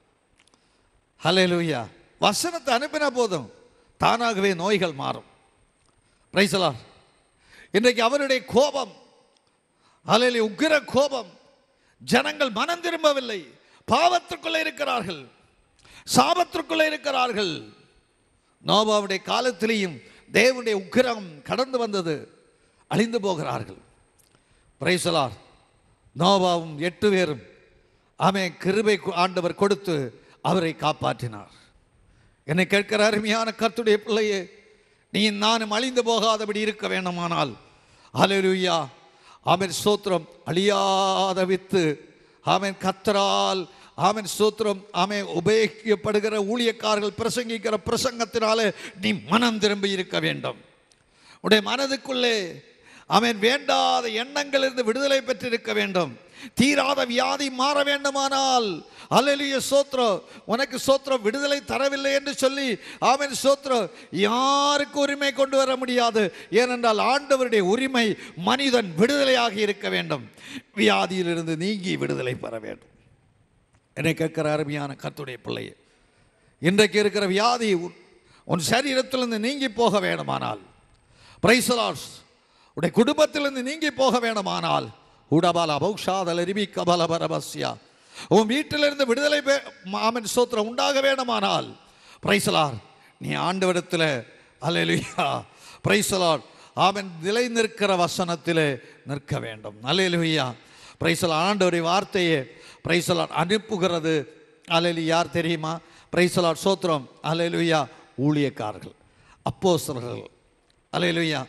ஹல்லேலூயா. வசனத்தை அனுப்பின போதும் தானாகவே நோய்கள் மாறும். Praise the lord. இன்றைக்கு அவருடைய கோபம், ஹல்லேலூயா, உக்கிர கோபம். ஜனங்கள் மனம் திரும்பவில்லை, பாவத்திற்குள்ளே இருக்கிறார்கள், சாபத்திற்குள்ளே இருக்கிறார்கள். நோவாவுடைய காலத்திலேயும் தேவனுடைய உக்கிரம் கடந்து வந்தது, அழிந்து போகிறார்கள். Price the Lord. நோவாவும் 8 பேரும் ஆமென் கிருபை ஆண்டவர் கொடுத்து அவரை காப்பாற்றினார். என்னை கேட்கிற அருமையான கர்த்தருடைய பிள்ளையே, நீ நானும் அழிந்து போகாதபடி இருக்க வேண்டுமானால் ஹல்லேலூயா ஆமென் ஸ்தோத்திரம், அழியாத வித்து ஆமென் கர்த்தரால் ஆமென் ஸ்தோத்திரம் ஆமென் உபயோகிக்கப்படுகிற ஊழியக்காரர்கள் பிரசங்கிக்கிற பிரசங்கத்தினாலே நீ மனம் திரும்பி இருக்க வேண்டும். உடைய மனதுக்குள்ளே ஆமென் வேண்டாத எண்ணங்கள் இருந்து விடுதலை பெற்றிருக்க வேண்டும். தீராத வியாதி மாற வேண்டுமானால் ஹல்லேலூயா ஸ்தோத்திரம், உனக்கு ஸ்தோத்திரம் விடுதலை தரவில்லை என்று சொல்லி ஆமென் ஸ்தோத்திரம் யாருக்கு உரிமை கொண்டு வர முடியாது. ஏனென்றால் ஆண்டவருடைய உரிமை மனிதன் விடுதலையாகி இருக்க வேண்டும், வியாதியிலிருந்து நீங்கி விடுதலை பெற வேண்டும். என்னை கேட்கிற அருமையான கர்த்தருடைய பிள்ளையே, இன்றைக்கு இருக்கிற வியாதி உன் சரீரத்திலிருந்து நீங்கி போக வேண்டுமானால், பிரைஸ் தி லார்ட், உடைய குடும்பத்திலிருந்து நீங்கி போக வேண்டுமானால், உடபால பௌஷாதல ரிபி கபல பரபஸ்யா, உன் வீட்டிலிருந்து விடுதலை ஆமென் ஸ்தோத்திரம் உண்டாக வேண்டுமானால், பிரைஸ் தி லார்ட், நீ ஆண்டவரிடத்தில் ஹல்லேலூயா பிரைஸ் தி லார்ட் ஆமென் நிலை நிற்கிற வசனத்திலே நிற்க வேண்டும். Hallelujah praise the lord. ஆண்டவருடைய வார்த்தையை பிரைஸ் தி லார்ட் அனுப்புகிறது ஹல்லேலூயா யார் தெரியுமா? பிரைஸ் தி லார்ட் ஸ்தோத்திரம் ஹல்லேலூயா ஊழியக்காரர்கள், அப்போஸ்தலர்கள். ஹல்லேலூயா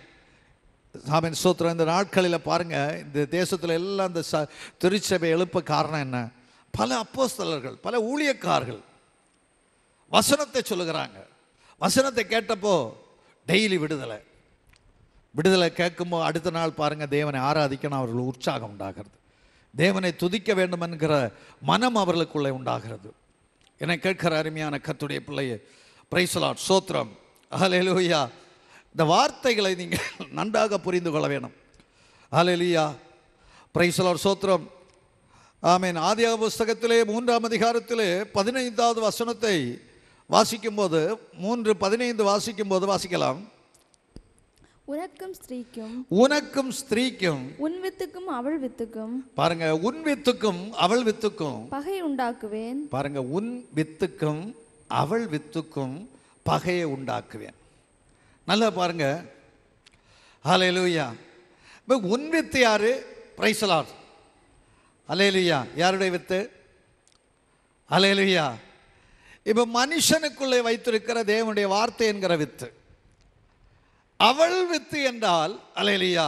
ஆமென் ஸ்தோத்திரம். இந்த நாட்களில் பாருங்கள், இந்த தேசத்தில் எல்லாம் இந்த திருச்சபை எழுப்ப காரணம் என்ன? பல அப்போஸ்தலர்கள், பல ஊழியக்காரர்கள் வசனத்தை சொல்லுகிறாங்க. வசனத்தை கேட்டப்போ டெய்லி விடுதலை விடுதலை கேட்கும்போது அடுத்த நாள் பாருங்கள், தேவனை ஆராதிக்கணும் அவர்கள் உற்சாகம் உண்டாகிறது, தேவனை துதிக்க வேண்டும் என்கிற மனம் அவர்களுக்குள்ளே உண்டாகிறது. என்னை கேட்கிற அருமையான கர்த்தருடைய பிள்ளையே, பிரைஸ் தி லார்ட் ஸ்தோத்திரம் ஹல்லேலூயா. இந்த வார்த்தைகளை நீங்கள் நன்றாக புரிந்து கொள்ள வேணும். ஹல்லேலூயா பிரைஸ் தி லார்ட் ஸ்தோத்திரம் ஆமென். ஆதியாகம புஸ்தகத்திலே 3ஆம் அதிகாரத்திலே 15வது வசனத்தை வாசிக்கும்போது 3:15 வாசிக்கும்போது வாசிக்கலாம். உனக்கும் ஸ்திரீக்கும் உன் வித்துக்கும் அவள் வித்துக்கும், பாருங்க, உன் வித்துக்கும் அவள் வித்துக்கும் பகை உண்டாக்குவேன். பாருங்க, உன் வித்துக்கும் அவள் வித்துக்கும் பகையை உண்டாக்குவேன். நல்லா பாருங்க. ஹல்லேலூயா. இப்போ உன் வித்து யாரு? Praise the Lord. ஹல்லேலூயா. யாருடைய வித்து? ஹல்லேலூயா. இப்போ மனுஷனுக்குள்ளே வைத்திருக்கிற தேவனுடைய வார்த்தை என்கிற வித்து. அவள் வித்து என்றால் ஹல்லேலூயா,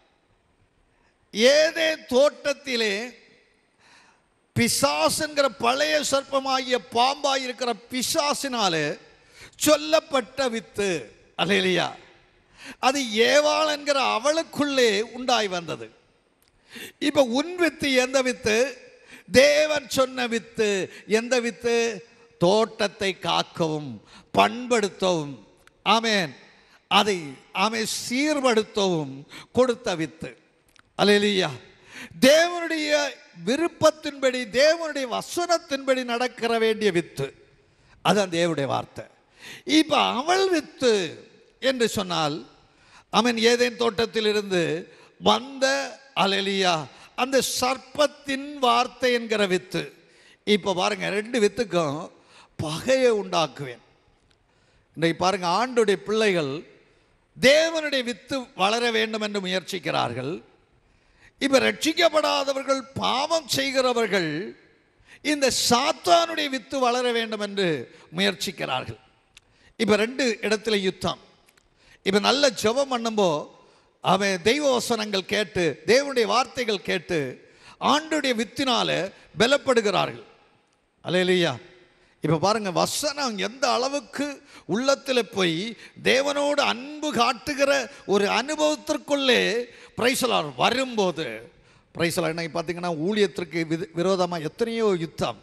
ஏதேன் தோட்டத்திலே பிசாசு என்கிற பழைய சர்ப்பமாகிய பாம்பாய் இருக்கிற பிசாசினாலே சொல்லப்பட்ட வித்து. ஹல்லேலூயா. அது ஏவாள் என்கிற அவளுக்குள்ளே உண்டாய் வந்தது. இப்ப உன் வித்து எந்த வித்து? தேவன் சொன்ன வித்து. எந்த வித்து? தோட்டத்தை காக்கவும் பண்படுத்தவும், ஆமென், அதை சீர்படுத்தவும் கொடுத்த வித்து. ஹல்லேலூயா. தேவனுடைய விருப்பத்தின்படி, தேவனுடைய வசனத்தின்படி நடக்கிற வேண்டிய வித்து. அதான் தேவனுடைய வார்த்தை. இப்ப அவள் வித்து என்று சொன்னால் அவன் ஏதேன் தோட்டத்தில் இருந்து வந்த ஹல்லேலூயா அந்த சர்ப்பத்தின் வார்த்தை என்கிற வித்து. இப்ப பாருங்க, ரெண்டு வித்துக்கும் பகையை உண்டாக்குவேன். இன்றைக்கு பாருங்க, ஆண்டுடைய பிள்ளைகள் தேவனுடைய வித்து வளர வேண்டும் என்று முயற்சிக்கிறார்கள். இப்ப ரட்சிக்கப்படாதவர்கள், பாவம் செய்கிறவர்கள் இந்த சாத்தானுடைய வித்து வளர வேண்டும் என்று முயற்சிக்கிறார்கள். இப்ப ரெண்டு இடத்துல யுத்தம். இப்ப நல்ல ஜெபம் பண்ணும்போ அவன் தெய்வ வசனங்கள் கேட்டு, தேவனுடைய வார்த்தைகள் கேட்டு ஆண்டுடைய வித்தினால பலப்படுகிறார்கள். ஹல்லேலூயா. இப்ப பாருங்க, வசனம் எந்த அளவுக்கு உள்ளத்தில் போய் தேவனோடு அன்பு காட்டுகிற ஒரு அனுபவத்திற்குள்ளே பிரைஸ் தி லார்ட் வரும்போது, பிரைஸ் தி லார்ட், இன்னைக்கு பார்த்தீங்கன்னா ஊழியத்திற்கு விரோதமாக எத்தனையோ யுத்தம்.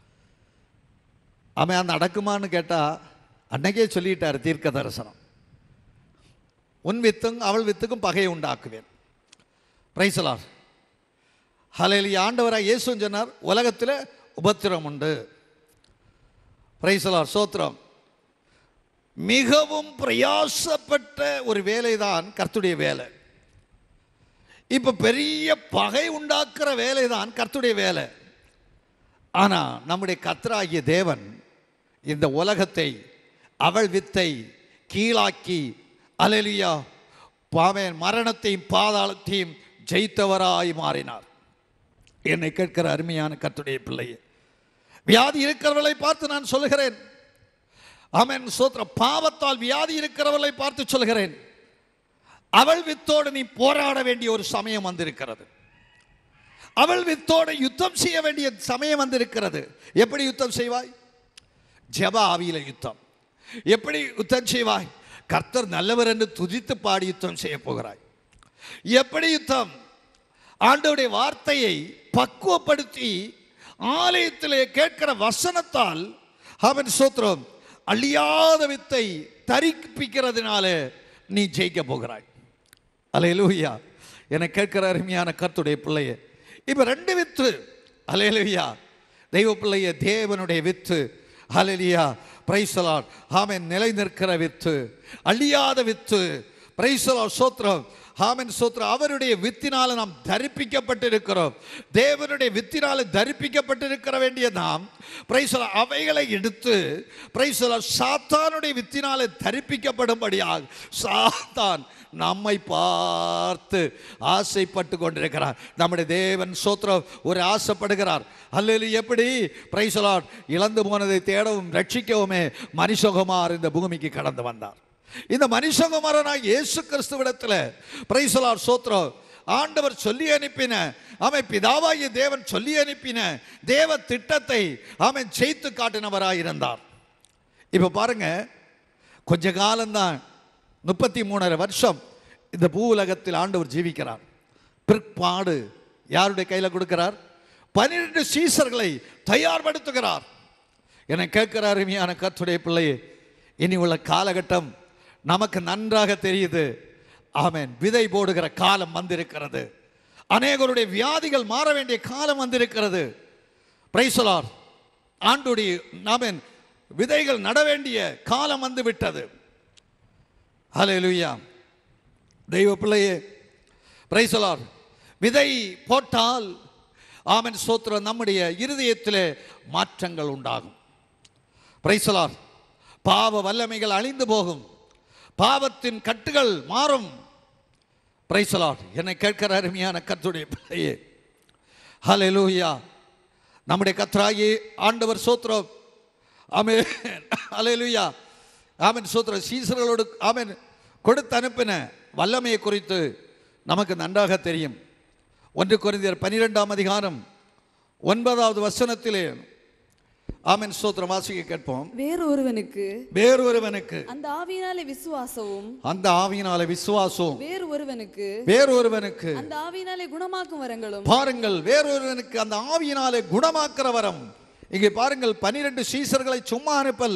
அவன் அந்த நடக்குமான்னு கேட்டால் அன்னைக்கே சொல்லிட்டார் தீர்க்க தரிசனம். உன் வித்தும் அவள் வித்துக்கும் பகையை உண்டாக்குவேன். Price the Lord. ஹல்லேலூயா. ஆண்டவராக இயேசு சொன்னார், உலகத்தில் உபத்திரம் உண்டு. Praise the Lord. ஸ்தோத்திரம். மிகவும் பிரயாசப்பட்ட ஒரு வேலை தான் கர்த்தருடைய வேலை. இப்ப பெரிய பகை உண்டாக்குற வேலை தான் கர்த்தருடைய வேலை. ஆனா நம்முடைய கர்த்தராகிய தேவன் இந்த உலகத்தை, அவள் வித்தை கீழாக்கி, ஹல்லேலூயா, பாவன் மரணத்தையும் பாதாளத்தையும் ஜெயித்தவராய் மாறினார். என்னை கேட்கிற அருமையான கர்த்தருடைய பிள்ளையே, வியாதி இருக்கிறவர்களை பார்த்து நான் சொல்லுகிறேன், ஆமென், ஸ்தோத்திர, பாவத்தால் வியாதி இருக்கிறவர்களை பார்த்து சொல்கிறேன், அவள் வித்தோடு நீ போராட வேண்டிய ஒரு சமயம் வந்திருக்கிறது. அவள் வித்தோடு யுத்தம் செய்ய வேண்டிய சமயம் வந்திருக்கிறது. எப்படி யுத்தம் செய்வாய்? ஜெப ஆவியில யுத்தம். எப்படி யுத்தம் செய்வாய்? கர்த்தர் நல்லவர் என்று துதித்து பாடி யுத்தம் செய்ய போகிறாய். எப்படி யுத்தம்? ஆண்டவருடைய வார்த்தையை பக்குவப்படுத்தி ஆலயத்திலே கேட்கிற வசனத்தால், அவன் ஸ்தோத்திரம், அழியாத வித்தை தரிப்பிக்கிறதுனால நீ ஜெயிக்க போகிறாய். ஹல்லேலூயா. என்னை கேட்கிற அருமையான கர்த்தருடைய பிள்ளையே, இப்ப ரெண்டு வித்து. ஹல்லேலூயா. தெய்வ பிள்ளையே, தேவனுடைய வித்து. ஹல்லேலூயா. Praise the Lord. ஆமென். நிலை நிற்கிற வித்து, அழியாத வித்து. Price the Lord. ஸ்தோத்திரம். ஆமென், ஸ்தோத்திரம். அவருடைய வித்தினால நாம் தரிப்பிக்கப்பட்டிருக்கிறோம். தேவனுடைய வித்தினால தரிப்பிக்கப்பட்டிருக்கிற வேண்டிய நாம் பிரைஸ் தி லார்ட் அவைகளை எடுத்து பிரைஸ் தி லார்ட் சாத்தானுடைய வித்தினால தரிப்பிக்கப்படும்படியாக சாத்தான் நம்மை பார்த்து ஆசைப்பட்டு கொண்டிருக்கிறார். நம்முடைய தேவன் ஸ்தோத்திரம் ஒரு ஆசைப்படுகிறார். ஹல்லேலூயா. எப்படி? பிரைஸ் தி லார்ட் இழந்து போனதை தேடவும் ரட்சிக்கவுமே மனுஷகுமார் இந்த பூமிக்கு கடந்து வந்தார். இந்த மனுஷகுமாரனாய் இயேசு கிறிஸ்துவிடத்தில் பிரைஸ் தி லார்ட் ஸ்தோத்திரம் ஆண்டவர் சொல்லி அனுப்பின, அவன் பிதாவாகிய தேவன் சொல்லி அனுப்பின தேவ திட்டத்தை அவன் ஜெயித்து காட்டினவராய் இருந்தார். இப்ப பாருங்க, கொஞ்ச காலம்தான், 33 வருஷம் இந்த பூ உலகத்தில் ஆண்டவர் ஜீவிக்கிறார். பிற்பாடு யாருடைய கையில் கொடுக்கிறார்? 12 சீசர்களை தயார்படுத்துகிறார். என கேட்கிற அருமையான கர்த்தருடைய பிள்ளையே, இனி உள்ள காலகட்டம் நமக்கு நன்றாக தெரியுது. ஆமென். விதை போடுகிற காலம் வந்திருக்கிறது. அநேகருடைய வியாதிகள் மாற வேண்டிய காலம் வந்திருக்கிறது. Praise the Lord. ஆண்டுடைய ஆமென் விதைகள் நட வேண்டிய காலம் வந்து விட்டது. ஹல்லேலூயா. தெய்வ பிள்ளையே, பிரைஸ் தி லார்ட். விதை போட்டால் ஆமென் ஸ்தோத்திரம் நம்முடைய இருதயத்திலே மாற்றங்கள் உண்டாகும். Praise the Lord. பாவ வல்லமைகள் அழிந்து போகும், பாவத்தின் கட்டுகள் மாறும். Praise the Lord. என்னை கேட்கிற அருமையான கர்த்தருடைய பிள்ளையே, ஹல்லேலூயா. நம்முடைய கர்த்தராகிய ஆண்டவர் ஸ்தோத்திரம். ஆமென். ஹல்லேலூயா. ஆமென். ஸ்தோத்திரம். சீசர்களோடு ஆமென் கொடுத்து அனுப்பின வல்லமையை குறித்து நமக்கு நன்றாக தெரியும். 1 கொரிந்தியர் 12ஆம் அதிகாரம் 9வது வசனத்திலே ஆமென் ஸ்தோத்திரம் வாசிக்க கேட்போம். வேறொருவனுக்கு அந்த ஆவியினாலே விசுவாசமும், அந்த ஆவியினாலே விசுவாசம், வேறொருவனுக்கு அந்த ஆவியினாலே குணமாக்கும் வரங்களும். பாருங்கள், வேறொருவனுக்கு அந்த ஆவியினாலே குணமாக்குற வரம். இங்கே பாருங்கள், 12 சீசர்களை சும்மா அனுப்பல்ல.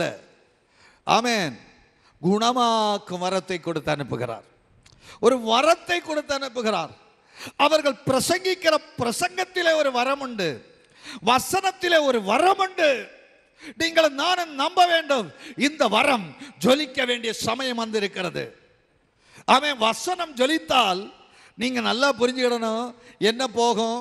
ஆமென். குணமாக்கும் வரத்தை கொடுத்து அனுப்புகிறார். ஒரு வரத்தை கொடுத்து அனுப்புகிறார். அவர்கள் பிரசங்கிக்கிற பிரசங்கத்திலே ஒரு வரம் உண்டு, வசனத்திலே ஒரு வரம் உண்டு. நீங்கள் நானும் நம்ப வேண்டும், இந்த வரம் ஜொலிக்க வேண்டிய சமயம் வந்திருக்கிறது. ஆமென். வசனம் ஜொலித்தால் நீங்க நல்லா புரிஞ்சுக்கிடணும், என்ன போகும்?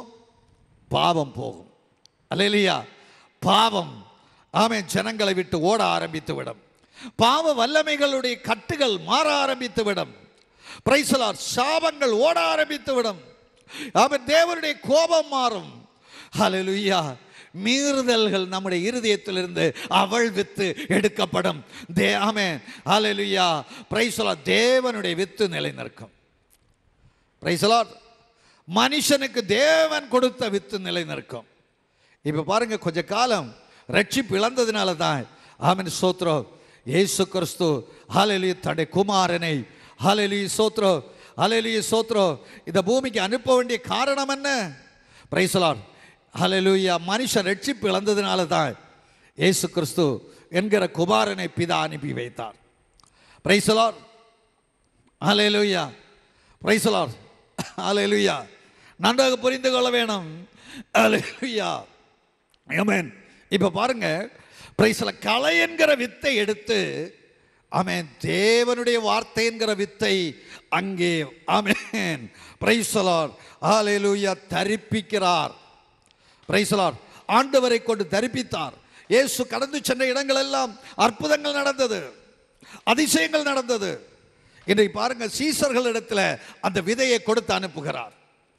பாவம் போகும். அல்லேலூயா. பாவம் ஆமென் ஜனங்களை விட்டு ஓட ஆரம்பித்து விடும். பாவ வல்லமைகளுடைய கட்டுகள் மாற ஆரம்பித்து விடும். Praise the Lord. சாபங்கள் ஓட ஆரம்பித்து விடும். ஆமென். தேவனுடைய கோபம் மாறும். ஹல்லேலூயா. மீறுதல்கள் நம்முடைய இருதயத்திலிருந்து அவள் வித்து எடுக்கப்படும். ஆமென். ஹல்லேலூயா. Praise the Lord. தேவனுடைய வித்து நிலைநிற்கும். Praise the Lord. மனுஷனுக்கு தேவன் கொடுத்த வித்து நிலைநிற்கும். இப்ப பாருங்க, கொஞ்ச காலம் ரட்சிப்பு இழந்ததுனால தான் ஆமென் ஸ்தோத்திரம் இயேசு கிறிஸ்து ஹல்லேலூயா தன்னுடைய குமாரனை ஹல்லேலூயா ஸ்தோத்திரம் ஹல்லேலூயா ஸ்தோத்திரம் இந்த பூமிக்கு அனுப்ப வேண்டிய காரணம் என்ன? Praise the Lord. ஹல்லேலூயா. மனுஷன் ரட்சிப்பு இழந்ததுனால தான் இயேசு கிறிஸ்து என்கிற குமாரனை பிதா அனுப்பி வைத்தார். Praise the Lord. ஹல்லேலூயா. Praise the Lord. ஹல்லேலூயா. நன்றாக புரிந்து கொள்ள வேணும். ஹல்லேலூயா. ஆமென். இப்ப பாருங்க, பிரைஸ் தி லார்ட். களை என்கிற வித்தை எடுத்து ஆமென் தேவனுடைய வார்த்தை என்கிற வித்தை அங்கே ஆமென் பிரைஸ் தி லார்ட் ஹல்லேலூயா தரிப்பிக்கிறார். Praise the Lord. ஆண்டவரை கொண்டு தரிப்பித்தார். இயேசு கடந்து சென்ற இடங்கள் எல்லாம் அற்புதங்கள் நடந்தது, அதிசயங்கள் நடந்தது. இன்றைக்கு பாருங்க, சீசர்களிடத்தில் அந்த விதையை கொடுத்து அனுப்புகிறார்.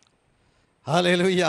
ஹல்லேலூயா.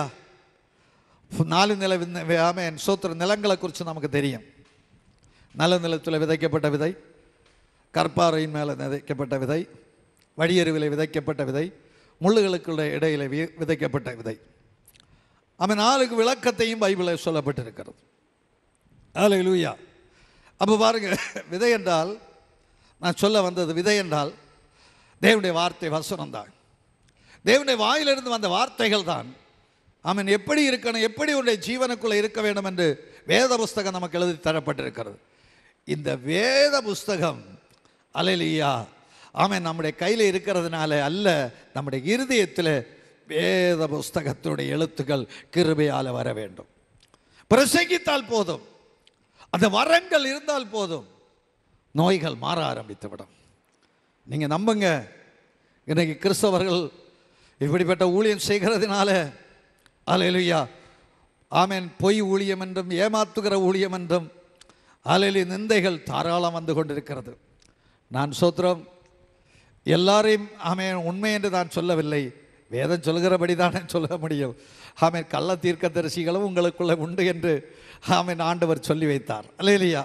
4 நில ஆமென் சோத்திர நிலங்களை குறித்து நமக்கு தெரியும். நல்ல நிலத்தில் விதைக்கப்பட்ட விதை, கற்பாறையின் மேலே விதைக்கப்பட்ட விதை, வழியருவிலே விதைக்கப்பட்ட விதை, முள்ளுகளுக்குள்ள இடையில விதைக்கப்பட்ட விதை. ஆமென். 4 விளக்கத்தையும் பைபிளில் சொல்லப்பட்டிருக்கிறது. ஹல்லேலூயா. அப்போ பாருங்க, விதை என்றால் நான் சொல்ல வந்தது, விதை என்றால் தேவனுடைய வார்த்தை, வசனம் தான். தேவனுடைய வாயிலிருந்து வந்த வார்த்தைகள் தான். ஆமென். எப்படி இருக்கணும், எப்படி உன்னுடைய ஜீவனுக்குள்ளே இருக்க வேண்டும் என்று வேத புஸ்தகம் நமக்கு எழுதி தரப்பட்டிருக்கிறது. இந்த வேத புஸ்தகம் அல்லேலூயா ஆமென் நம்முடைய கையில் இருக்கிறதுனால அல்ல, நம்முடைய இருதயத்தில் வேத புஸ்தகத்துடைய எழுத்துக்கள் கிருபையால் வர வேண்டும். பிரசங்கித்தால் போதும், அந்த வரங்கள் இருந்தால் போதும், நோய்கள் மாற ஆரம்பித்து விடும். நீங்கள் நம்புங்க. இன்றைக்கு கிறிஸ்தவர்கள் இப்படிப்பட்ட ஊழியம் செய்கிறதுனால அல்லேலூயா ஆமென் பொய் ஊழியம் என்றும் ஏமாத்துகிற ஊழியம் என்றும் அல்லேலூயா நிந்தைகள் தாராளம் வந்து கொண்டிருக்கிறது. நான் சோத்திரம் எல்லாரையும் ஆமென் உண்மை என்று நான் சொல்லவில்லை, வேதம் சொல்கிறபடி தானே சொல்ல முடியும். ஆமென். கள்ள தீர்க்கதரிசிகளும் உங்களுக்குள்ள உண்டு என்று ஆமென் ஆண்டவர் சொல்லி வைத்தார். அல்லேலூயா.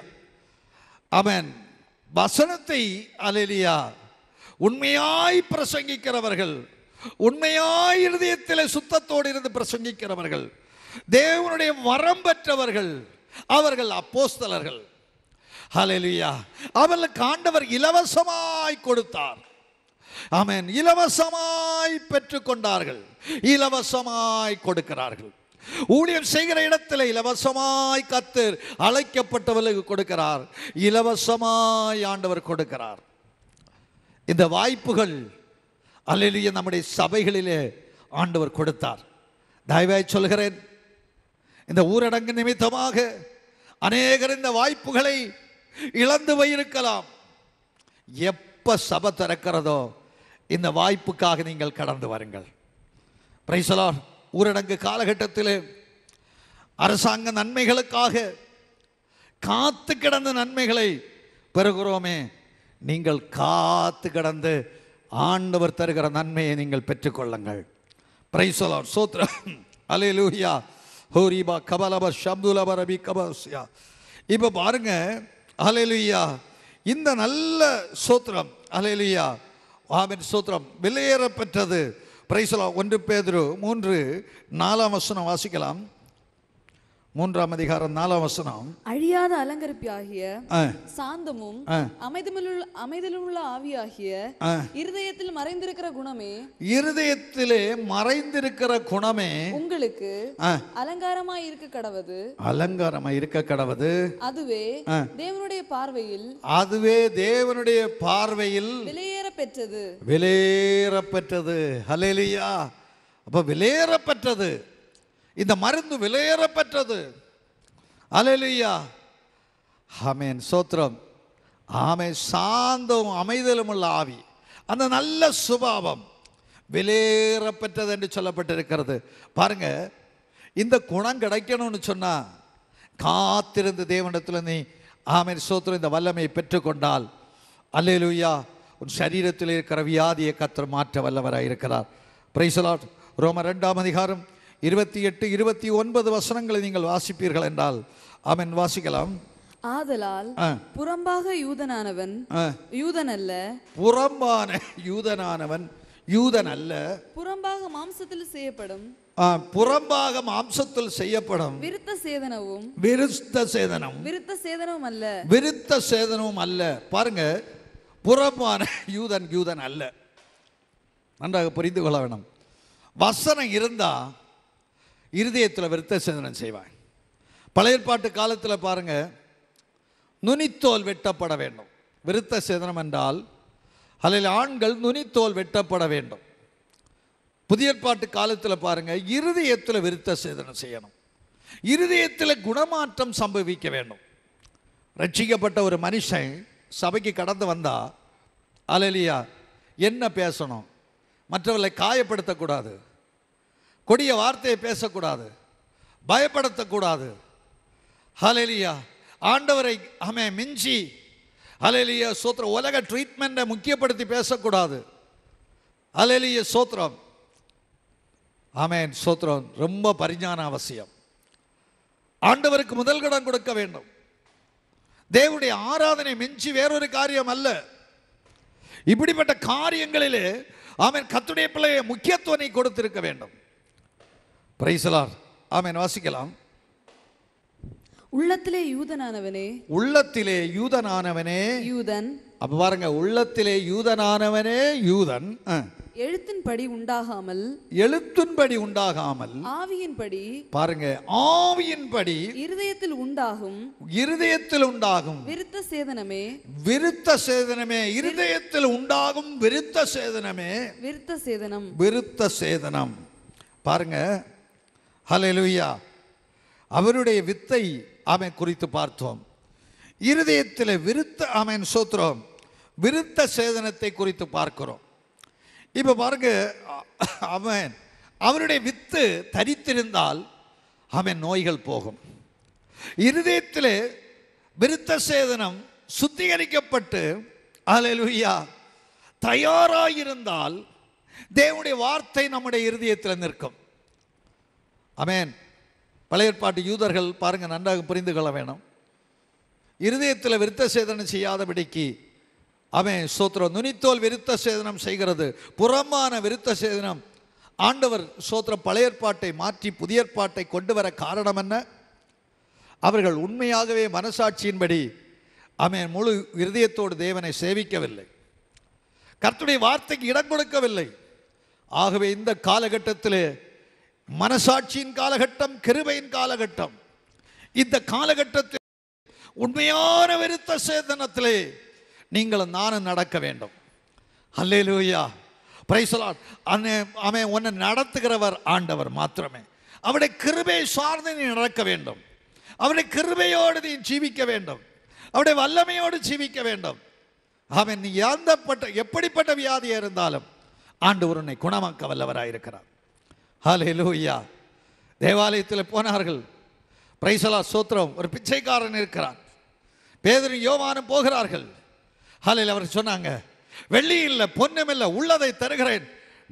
ஆமென். வசனத்தை அல்லேலூயா உண்மையாய் பிரசங்கிக்கிறவர்கள், உண்மையாய் இருதயத்தில் சுத்தத்தோடு இருந்து பிரசங்கிக்கிறவர்கள், தேவனுடைய வரம் பெற்றவர்கள், அவர்கள் அப்போஸ்தலர்கள். ஹல்லேலூயா. அவர்களுக்கு ஆண்டவர் இலவசமாய் கொடுத்தார். ஆமென். இலவசமாய் பெற்றுக்கொண்டார்கள், இலவசமாய் கொடுக்கிறார்கள். ஊழியம் செய்கிற இடத்துல இலவசமாய் கர்த்தர் அழைக்கப்பட்டவர்களுக்கு கொடுக்கிறார், இலவசமாய் ஆண்டவர் கொடுக்கிறார். இந்த வாய்ப்புகள் அல்லேலூயா நம்முடைய சபைகளிலே ஆண்டவர் கொடுத்தார். தயவாய் சொல்கிறேன், இந்த ஊரடங்கு நிமித்தமாக அநேகர் இந்த வாய்ப்புகளை இழந்து போயிருக்கலாம். எப்ப சபை திறக்கிறதோ இந்த வாய்ப்புக்காக நீங்கள் கடந்து வாருங்கள். Praise the Lord. ஊரடங்கு காலகட்டத்தில் அரசாங்க நன்மைகளுக்காக காத்து கிடந்த நன்மைகளை பெறுகிறோமே, நீங்கள் காத்து கிடந்து ஆண்டவர் தருகிற நன்மையை நீங்கள் பெற்றுக்கொள்ளுங்கள். Praise the Lord. ஸ்தோத்திரம். அல்லேலூயா. ஹோரிபா கபலப ஷப்துலப ரபி கபஸ்யா. இப்போ பாருங்க, அல்லேலூயா, இந்த நல்ல ஸ்தோத்திரம், அல்லேலூயா, ஆமென், ஸ்தோத்திரம், விலையேறப்பெற்றது. Price the Lord. 1 பேதுரு 3:4 வாசிக்கலாம். 3ஆம் அதிகாரம் 4ஆம் வசனம். அழியாத அலங்கரிப்பாகிய சாந்தமும் அமைதலுள்ள ஆவியாகிய இருதயத்தில் மறைந்திருக்கிற குணமே, இருதயத்திலே மறைந்திருக்கிற குணமே உங்களுக்கு அலங்காரமாய் இருக்க கடவது, அலங்காரமாய் இருக்க கடவது. அதுவே தேவனுடைய பார்வையில், அதுவே தேவனுடைய பார்வையில் விலையேற பெற்றது, விலையேற பெற்றது. ஹல்லேலூயா. அப்ப விலையேற பெற்றது, இந்த மருந்து விலையேறப்பெற்றது. அல்லேலூயா. ஆமென், ஸ்தோத்திரம். ஆமென். சாந்தம் அமைதலும் உள்ள ஆவி, அந்த நல்ல சுபாவம் விலையேறப்பெற்றது என்று சொல்லப்பட்டிருக்கிறது. பாருங்க, இந்த குணம் கிடைக்கணும்னு சொன்னா காத்திருந்து தேவனிடத்தில் நீ, ஆமென், ஸ்தோத்திரம், இந்த வல்லமையை பெற்றுக்கொண்டால், அல்லேலூயா, உன் சரீரத்தில் இருக்கிற வியாதியை கர்த்தர் மாற்ற வல்லவராய் இருக்கிறார். Praise the Lord. ரோமர் 2ஆம் அதிகாரம் 28, 29 வசனங்களை நீங்கள் வாசிப்பீர்கள் என்றால், ஆமென், வாசிக்கலாம். ஆதலால் புறம்பாக யூதனானவன் யூதன் அல்ல, புறம்பான யூதனானவன் யூதன் அல்ல, புறம்பாக மாம்சத்தில் செய்யப்படும், புறம்பாக மாம்சத்தில் செய்யப்படும் விருத்த சேதனமும் விருத்த சேதனம் அல்ல, விருத்த சேதனமும் அல்ல. பாருங்க, புறம்பான யூதன் அல்ல. நன்றாக புரிந்து கொள்ள வேணும். வசனம் இருந்தா இருதயத்தில் விருத்த சேதனம் செய்வாங்க. பழைய ஏற்பாட்டு காலத்தில் பாருங்க, நுனித்தோல் வெட்டப்பட வேண்டும். விருத்த சேதனம் என்றால் அதில் ஆண்கள் நுனித்தோல் வெட்டப்பட வேண்டும். புதிய ஏற்பாட்டு காலத்தில் பாருங்க, இருதயத்தில் விருத்த சேதனம் செய்யணும். இருதயத்தில் குணமாற்றம் சம்பவிக்க வேண்டும். ரட்சிக்கப்பட்ட ஒரு மனுஷன் சபைக்கு கடந்து வந்தா, அல்லேலூயா, என்ன பேசணும்? மற்றவர்களை காயப்படுத்தக்கூடாது, கொடிய வார்த்தையை பேசக்கூடாது, பயப்படுத்தக்கூடாது. ஹல்லேலூயா. ஆண்டவரை மிஞ்சி, ஹல்லேலூயா, ஸ்தோத்திரம், உலக ட்ரீட்மெண்ட்டை முக்கியப்படுத்தி பேசக்கூடாது. ஹல்லேலூயா, ஸ்தோத்திரம், ஆமென், ஸ்தோத்திரம். ரொம்ப பரிஞான அவசியம். ஆண்டவருக்கு முதல் இடம் கொடுக்க வேண்டும். தேவனுடைய ஆராதனை மிஞ்சி வேறொரு காரியம் அல்ல. இப்படிப்பட்ட காரியங்களிலே ஆமென், கர்த்தருடைய பிள்ளையை முக்கியத்துவம் நீ கொடுத்திருக்க வேண்டும். Praise the Lord. ஆமென், வாசிக்கலாம். உள்ளத்திலே யூதனானவனே, உள்ளத்திலே யூதனானவனே யூதன். அப்ப பாருங்க, உள்ளத்திலே யூதனானவனே யூதன். எழுத்தின்படி உண்டாகாமல், எழுத்தின்படி உண்டாகாமல், ஆவியின்படி, பாருங்க, ஆவியின்படி இருதயத்தில் உண்டாகும், இருதயத்தில் உண்டாகும் விருத்த சேதனமே, விருத்த சேதனமே, இருதயத்தில் உண்டாகும் விருத்த சேதனமே, விருத்த சேதனம், விருத்த சேதனம். பாருங்க, ஹல்லேலூயா. அவருடைய வித்தை ஆமென் குறித்து பார்த்தோம். இருதயத்தில் விருத்த, ஆமென், ஸ்தோத்திரம், விருத்த சேதனத்தை குறித்து பார்க்கிறோம். இப்போ பாருங்க, அவன் அவருடைய வித்து தரித்திருந்தால் அவன் நோய்கள் போகும். இருதயத்தில் விருத்த சேதனம் சுத்திகரிக்கப்பட்டு, அல்லேலூயா, தயாராயிருந்தால் தேவனுடைய வார்த்தை நம்முடைய இருதயத்தில் நிற்கும். ஆமென். பழைய ஏற்பாட்டு யூதர்கள் பாருங்க, நன்றாக புரிந்து கொள்ள வேணும். இருதயத்தில் விருத்த சேதனம் செய்யாதபடிக்கு, ஆமென், ஸ்தோத்திரம், நுனித்தோல் விருத்த சேதனம் செய்கிறது. புறமான விருத்த சேதனம் ஆண்டவர், ஸ்தோத்திரம், பழைய ஏற்பாட்டை மாற்றி புதிய ஏற்பாட்டை கொண்டு வர காரணம் என்ன? அவர்கள் உண்மையாகவே மனசாட்சியின்படி, ஆமென், முழு இருதயத்தோடு தேவனை சேவிக்கவில்லை, கர்த்தருடைய வார்த்தைக்கு இடம் கொடுக்கவில்லை. ஆகவே இந்த காலகட்டத்தில் மனசாட்சியின் காலகட்டம், கிருபையின் காலகட்டம். இந்த காலகட்டத்தில் உண்மையான விருத்த சேதனத்திலே நீங்களும் நானும் நடக்க வேண்டும். அல்லேலூயா, பிரைஸ் தி லார்ட். அவன் உன்னை நடத்துகிறவர் ஆண்டவர் மாத்திரமே. அவருடைய கிருபை சார்ந்து நீ நடக்க வேண்டும். அவருடைய கிருபையோடு நீ ஜீவிக்க வேண்டும். அவருடைய வல்லமையோடு ஜீவிக்க வேண்டும். அவன் நீ எப்படிப்பட்ட வியாதியா இருந்தாலும் ஆண்டவர் உன்னை குணமாக்க வல்லவராயிருக்கிறார். ஹல்லேலூயா. தேவாலயத்தில் போனார்கள். பிரைஸ் தி லார்ட், ஸ்தோத்திரம். ஒரு பிச்சைக்காரன் இருக்கிறான். பேதுரும் யோவானும் போகிறார்கள். ஹல்லேலூயா. அவர் சொன்னாங்க, வெள்ளி இல்லை பொன்னும் இல்லை, உள்ளதை தருகிறேன்,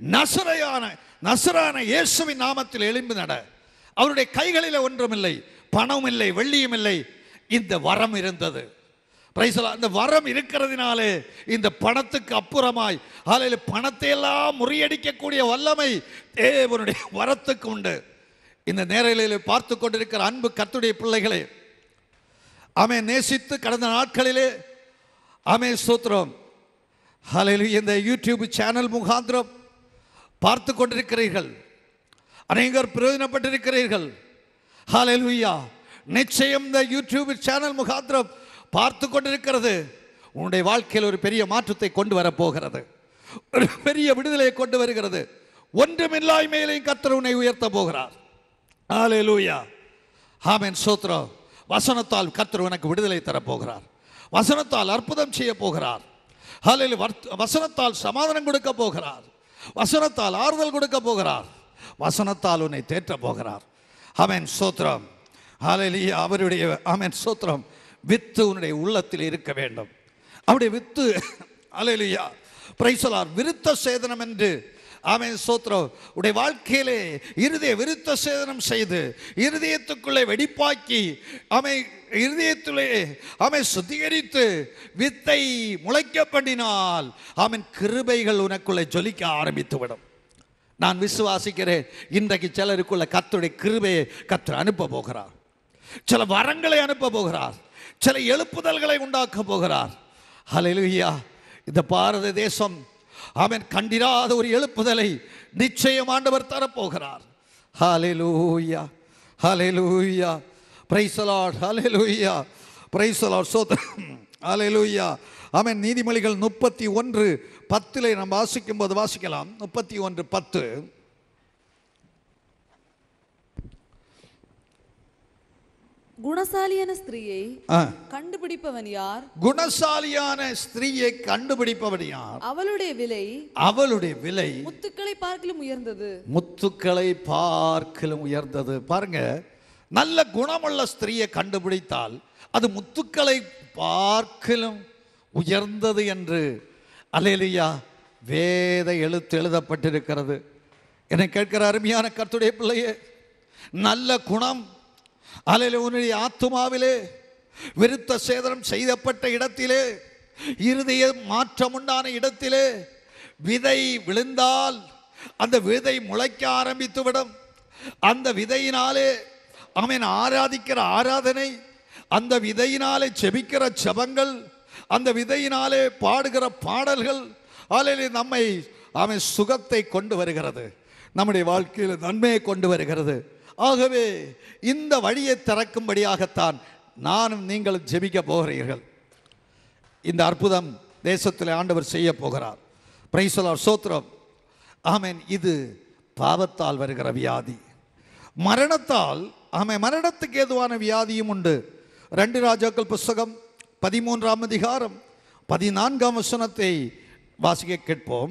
நசரான இயேசுவின் நாமத்தில் எழும்பி நட. அவருடைய கைகளில் ஒன்றுமில்லை, பணம் இல்லை, வெள்ளியும் இல்லை, இந்த வரம் இருந்தது. அந்த வரம் இருக்கிறதுனாலே இந்த பணத்துக்கு அப்புறமாய் பணத்தை எல்லாம் முறியடிக்கக்கூடிய வல்லமை தேவனுடைய வரத்துக்கு உண்டு. இந்த நேரங்களில் பார்த்து கொண்டிருக்கிற அன்பு கர்த்தருடைய பிள்ளைகளே, ஆமென், நேசித்து கடந்த நாட்களிலே ஆமென் ஸ்தோத்திரம் ஹல்லேலூயா இந்த யூடியூப் சேனல் முகாந்திரம் பார்த்து கொண்டிருக்கிறீர்கள், அநேகர் பிரயோஜனப்பட்டிருக்கிறீர்கள். ஹல்லேலூயா. நிச்சயம் இந்த யூடியூப் சேனல் முகாந்திரம் பார்த்து கொண்டிருக்கிறது உன்னுடைய வாழ்க்கையில் ஒரு பெரிய மாற்றத்தை கொண்டு வரப்போகிறது, ஒரு பெரிய விடுதலையை கொண்டு வருகிறது. ஒன்றுமில்லாய்மையிலையும் கர்த்தர் உன்னை உயர்த்த போகிறார். ஹல்லேலூயா. ஆமென் ஸ்தோத்திரம். வசனத்தால் கர்த்தர் உனக்கு விடுதலை தரப்போகிறார், வசனத்தால் அற்புதம் செய்ய போகிறார். ஹல்லேலூயா. வசனத்தால் சமாதானம் கொடுக்க போகிறார், வசனத்தால் ஆறுதல் கொடுக்க போகிறார், வசனத்தால் உன்னை தேற்ற போகிறார். ஆமென் ஸ்தோத்திரம். ஹல்லேலூயா. அவருடைய ஆமென் ஸ்தோத்திரம் வித்து உன்னுடைய உள்ளத்தில் இருக்க வேண்டும். அவருடைய வித்து ஹல்லேலூயா பிரைஸ் தி லார்ட் விருத்த சேதனம் என்று ஆமென் ஸ்தோத்திரம் உடைய வாழ்க்கையிலே இருதய விருத்த சேதனம் செய்து இருதயத்துக்குள்ளே வெடிப்பாக்கி இருதயத்திலே சுத்திகரித்து வித்தை முளைக்க பண்ணினால் கிருபைகள் உனக்குள்ளே ஜொலிக்க ஆரம்பித்து விடும். நான் விசுவாசிக்கிறேன், இன்றைக்கு சிலருக்குள்ள கர்த்தருடைய கிருபையை கர்த்தர் அனுப்ப போகிறார், சில வரங்களை அனுப்ப போகிறார், சில எழுப்புதல்களை உண்டாக்க போகிறார். ஹல்லேலூயா. இந்த பாரத தேசம் ஆமென் கண்டிராத ஒரு எழுப்புதலை நிச்சயம் ஆண்டவர் தரப்போகிறார். ஹல்லேலூயா. ஹல்லேலூயா. Praise the Lord. ஹல்லேலூயா. Praise the Lord. ஸ்தோத்திரம். ஹல்லேலூயா. ஆமென். நீதிமொழிகள் 31:10 நாம் வாசிக்கும் போது வாசிக்கலாம். 31:10. குணசாலியான ஸ்திரீயை கண்டுபிடிப்பவன் யார்? குணசாலியான ஸ்திரீயை கண்டுபிடிப்பவன் யார்? அவளுடைய விலை முத்துக்களை பார்க்கிலும் உயர்ந்தது. முத்துக்களை பார்க்கிலும் உயர்ந்தது. பாருங்க, நல்ல குணமுள்ள ஸ்திரீயை கண்டுபிடித்தால் அது முத்துக்களை பார்க்கிலும் உயர்ந்தது என்று அல்லேலூயா வேத எழுதப்பட்டிருக்கிறது. என்னை கேட்கிற அருமையான கர்த்தருடைய பிள்ளையே, நல்ல குணம் அல்லேலூயா உன்னுடைய ஆத்துமாவிலே விருத்த சேதனம் செய்யப்பட்ட இடத்திலே, இருதய மாற்றம் உண்டான இடத்திலே விதை விழுந்தால் அந்த விதை முளைக்க ஆரம்பித்து விடும். அந்த விதையினாலே ஆமென் ஆராதிக்கிற ஆராதனை, அந்த விதையினாலே செபிக்கிற செபங்கள், அந்த விதையினாலே பாடுகிற பாடல்கள் அல்லேலூயா நம்மை ஆமென் சுகத்தை கொண்டு வருகிறது, நம்முடைய வாழ்க்கையில் நன்மையை கொண்டு வருகிறது. ஆகவே இந்த வழியை திறக்கும்படியாகத்தான் நானும் நீங்களும் ஜெபிக்க போகிறீர்கள். இந்த அற்புதம் தேசத்தில் ஆண்டவர் செய்ய போகிறார். Praise the Lord. ஸ்தோத்திரம். ஆமென். இது பாவத்தால் வருகிற வியாதி, மரணத்தால் மரணத்துக்கு ஏதுவான வியாதியும் உண்டு. 2 ராஜாக்கள் புஸ்தகம் 13ஆம் அதிகாரம் 14ஆம் வசனத்தை வாசிக்க கேட்போம்.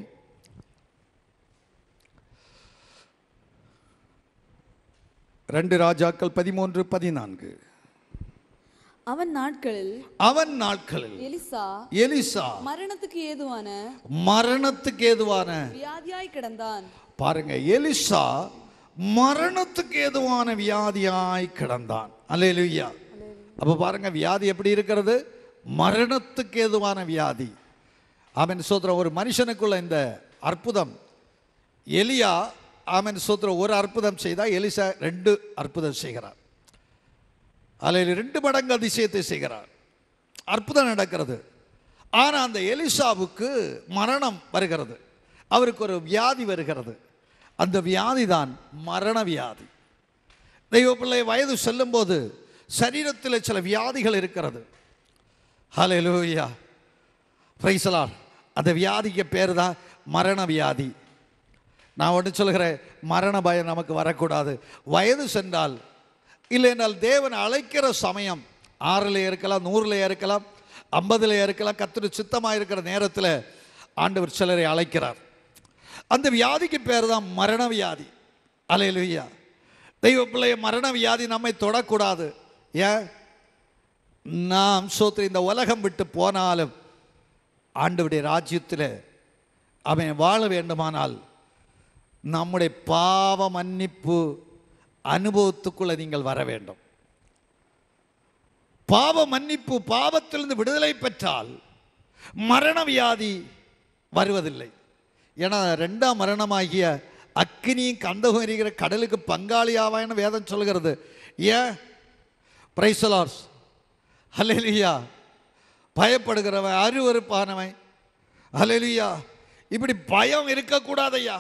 ரெண்டு ராஜாக்கள் 13:14. அவன் நாட்களில் எலிசா மரணத்துக்கு ஏதுவான வியாதியாய் கிடந்தான். பாருங்க, எலிசா மரணத்துக்கு ஏதுவான வியாதியாய் கிடந்தான். அல்லேலூயா. அப்ப பாருங்க, வியாதி எப்படி இருக்கிறது? மரணத்துக்கு ஏதுவான வியாதி. ஆமென் சோதரம். ஒரு மனுஷனுக்குள்ள இந்த அற்புதம், எலியா ஆமென் சோதரம் ஒரு அற்புதம் செய்தால் எலிசா 2 அற்புதம் செய்கிறார். அதில் 2 மடங்கு அதிசயத்தை செய்கிறார். அற்புதம் நடக்கிறது. ஆனால் அந்த எலிசாவுக்கு மரணம் வருகிறது, அவருக்கு ஒரு வியாதி வருகிறது. அந்த வியாதி தான் மரண வியாதி. தெய்வ பிள்ளை வயது செல்லும் போது சரீரத்தில் சில வியாதிகள் இருக்கிறது. ஹல்லேலூயா. Praise the Lord. அந்த வியாதிக்கு பேர் தான் மரண வியாதி. நான் ஒன்று சொல்கிறேன், மரண பயம் நமக்கு வரக்கூடாது. வயது சென்றால் இல்லை என்றால் தேவன் அழைக்கிற சமயம் 6ல் இருக்கலாம், 100ல் இருக்கலாம், 50ல் இருக்கலாம். கர்த்தர் சித்தமாக இருக்கிற நேரத்தில் ஆண்டவர் சிலரை அழைக்கிறார். அந்த வியாதிக்கு பேர் தான் மரண வியாதி. அல்லேலூயா. தெய்வ பிள்ளைய மரண வியாதி நம்மை தொடக்கூடாது. ஏன்? நாம் சோத்திரம் இந்த உலகம் விட்டு போனாலும் ஆண்டவருடைய ராஜ்யத்தில் அவன் வாழ வேண்டுமானால் நம்முடைய பாவ மன்னிப்பு அனுபவத்துக்குள்ளே நீங்கள் வர வேண்டும். பாவ மன்னிப்பு, பாவத்திலிருந்து விடுதலை பெற்றால் மரண வியாதி வருவதில்லை. ஏன்னா 2ஆம் மரணமாகிய அக்கினியும் கந்தகம் எரிகிற கடலுக்கு பங்காளியாவான்னு வேதம் சொல்கிறது. ஏன்? பிரைஸ் தி லார்ட், ஹல்லேலூயா. பயப்படுகிறவன், அருவருப்பானவன், ஹல்லேலூயா. இப்படி பயம் இருக்கக்கூடாதையா.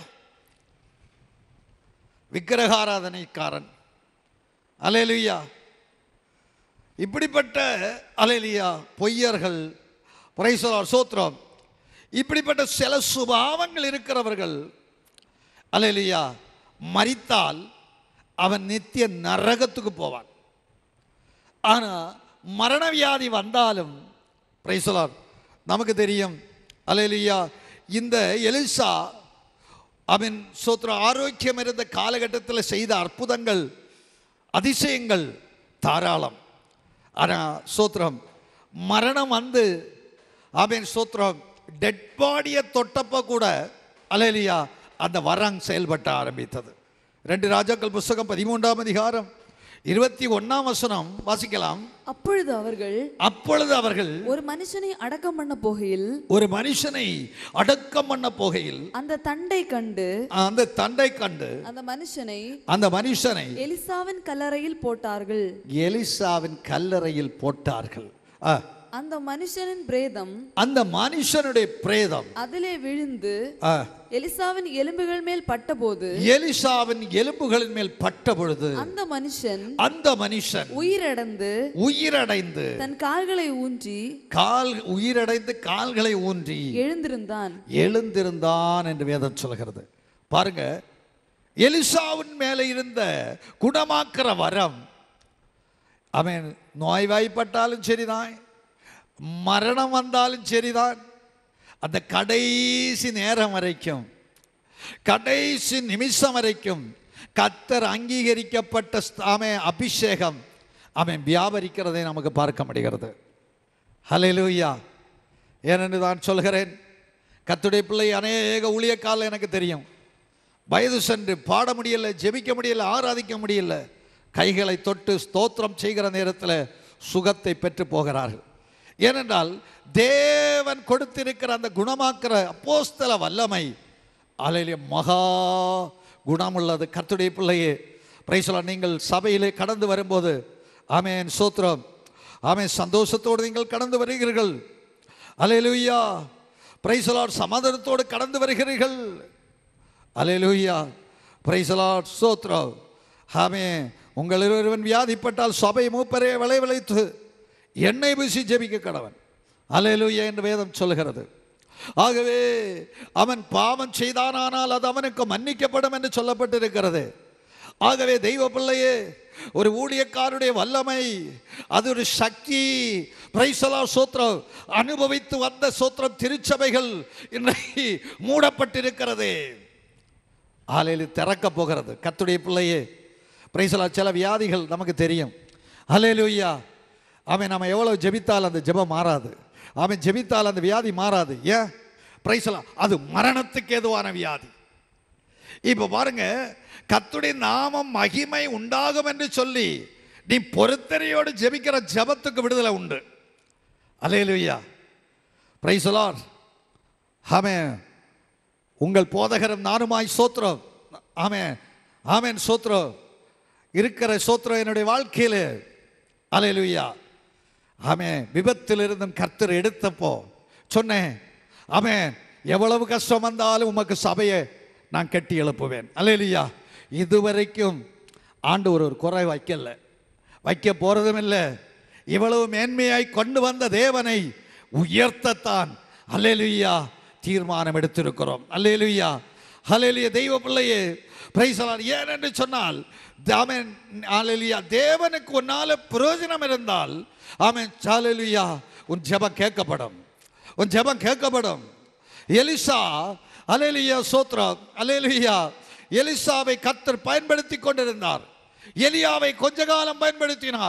விக்கிரகாராதனைக்காரன், ஹல்லேலூயா, இப்படிப்பட்ட ஹல்லேலூயா பொய்யர்கள், பிரைஸ் தி லார்ட், ஸ்தோத்திரம், இப்படிப்பட்ட சில சுபாவங்கள் இருக்கிறவர்கள் ஹல்லேலூயா மரித்தால் அவன் நித்திய நரகத்துக்கு போவான். ஆனால் மரண வியாதி வந்தாலும் பிரைஸ் தி லார்ட் நமக்கு தெரியும் ஹல்லேலூயா. இந்த எலிசா அவன் ஸ்தோத்திரம் ஆரோக்கியம் இருந்த காலகட்டத்தில் செய்த அற்புதங்கள், அதிசயங்கள் தாராளம். ஆனால் ஸ்தோத்திரம் மரணம் வந்து அவன் ஸ்தோத்திரம் டெட் பாடியை தொட்டப்போ கூட ஹல்லேலூயா அந்த வரம் செயல்பட்ட ஆரம்பித்தது. 2 ராஜாக்கள் புஸ்தகம் 13ஆம் அதிகாரம் 21ஆம் வசனம் வாசிக்கலாம். அப்பொழுது அவர்கள் ஒரு மனுஷனை அடக்கம் பண்ண போகையில் அந்த தண்டை கண்டு அந்த மனுஷனை எலிசாவின் கல்லறையில் போட்டார்கள். அந்த மனுஷனுடைய பிரேதம் அதிலே விழுந்து எலிசாவின் எலும்புகள் மேல் பட்ட பொழுது அந்த மனுஷன் உயிரடைந்து தன் கால்களை ஊன்றி எழுந்திருந்தான் என்று வேதம் சொல்கிறது. பாருங்க, எலிசாவின் மேலே இருந்த குணமாக்குற வரம், அவன் நோய்வாய்ப்பட்டாலும் சரிதான், மரணம் வந்தாலும் சரிதான், அந்த கடைசி நேரம் வரைக்கும், கடைசி நிமிஷம் வரைக்கும் கர்த்தர் அங்கீகரிக்கப்பட்ட அபிஷேகம் அவன் வியாபரிக்கிறதை நமக்கு பார்க்க முடிகிறது. ஹல்லேலூயா. ஏனென்று நான் சொல்கிறேன், கர்த்தருடைய பிள்ளை அநேக ஊழியக்காரர்கள் எனக்கு தெரியும், வயது சென்று பாட முடியல, ஜெபிக்க முடியல, ஆராதிக்க முடியல, கைகளை தொட்டு ஸ்தோத்திரம் செய்கிற நேரத்தில் சுகத்தை பெற்று போகிறார்கள். ஏனென்றால் தேவன் கொடுத்திருக்கிற அந்த குணமாக்குற அப்போஸ்தல வல்லமை அலையிலே மகா குணமுள்ளது. கர்த்தருடைய பிள்ளையே, பிரைஸ் தி லார்ட், நீங்கள் சபையிலே கடந்து வரும்போது ஆமென் ஸ்தோத்திரம், ஆமென், சந்தோஷத்தோடு நீங்கள் கடந்து வருகிறீர்கள். அல்லேலூயா, பிரைஸ் தி லார்ட், சமாதானத்தோடு கடந்து வருகிறீர்கள். அல்லேலூயா, பிரைஸ் தி லார்ட், ஸ்தோத்திரம். ஆமென். உங்கள் ஒருவன் வியாதிப்பட்டால் சபை மூப்பரே விளைவித்து எண்ணெய் பூசி ஜெபிக்க கடவன். அல்லேலூயா என்று வேதம் சொல்கிறது. ஆகவே அவன் பாவம் செய்தானால் அது அவனுக்கு மன்னிக்கப்படும் என்று சொல்லப்பட்டிருக்கிறது. ஆகவே தெய்வ பிள்ளையே, ஒரு ஊழியக்காருடைய வல்லமை, அது ஒரு சக்தி. பிரைஸ் தி லார்ட், ஸ்தோத்திரம். அனுபவித்து வந்த ஸ்தோத்திரம் திருச்சபைகள் இன்றைக்கு மூடப்பட்டிருக்கிறது. ஆலையில் திறக்க போகிறது. கர்த்தருடைய பிள்ளையே, பிரைஸ் தி லார்ட், சில வியாதிகள் நமக்கு தெரியும். அல்லேலூயா. அவன் நம்ம எவ்வளோ ஜெபித்தால் அந்த ஜெபம் மாறாது, அவன் ஜெபித்தால் அந்த வியாதி மாறாது. ஏன்? பிரைஸ் தி லார்ட், அது மரணத்துக்கு ஏதுவான வியாதி. இப்போ பாருங்க, கர்த்தருடைய நாமம் மகிமை உண்டாகும் என்று சொல்லி நீ பொறுத்தரையோடு ஜெபிக்கிற ஜெபத்துக்கு விடுதலை உண்டு. அல்லேலூயா, பிரைஸ் தி லார்ட். ஆமென். உங்கள் போதகரும் நானுமாய் ஸ்தோத்திரம். ஆமென், ஆமென், ஸ்தோத்திரம் இருக்கிற ஸ்தோத்திரம் என்னுடைய வாழ்க்கையில். அல்லேலூயா. ஆமென். விபத்தில் இருந்தும் கர்த்தர் எடுத்தப்போ சொன்னேன், ஆமென், எவ்வளவு கஷ்டம் வந்தாலும் உமக்கு சபையை நான் கட்டி எழுப்புவேன். அல்லேலூயா. இதுவரைக்கும் ஆண்டவர் ஒரு குறை வைக்க போறதும் இல்லை. இவ்வளவு மேன்மையாய் கொண்டு வந்த தேவனை உயர்த்தத்தான் அல்லேலூயா தீர்மானம் எடுத்திருக்கிறோம். அல்லேலூயா, அல்லேலூயா. தெய்வ பிள்ளையே, பிரைஸ் தி லார்ட். ஏன் என்று சொன்னால், ஆமென், அல்லேலூயா, தேவனுக்கு உன்னால பிரயோஜனம் இருந்தால் ஆமென், அல்லேலூயா, உன் ஜெபம் கேட்கப்படும், உன் ஜெபம் கேட்கப்படும். எலிசா, அல்லேலூயா, ஸ்தோத்திரம், அல்லேலூயா, எலிசாவை கர்த்தர் பயன்படுத்தி கொண்டிருந்தார். எலியாவை கொஞ்ச காலம் பயன்படுத்தினார்.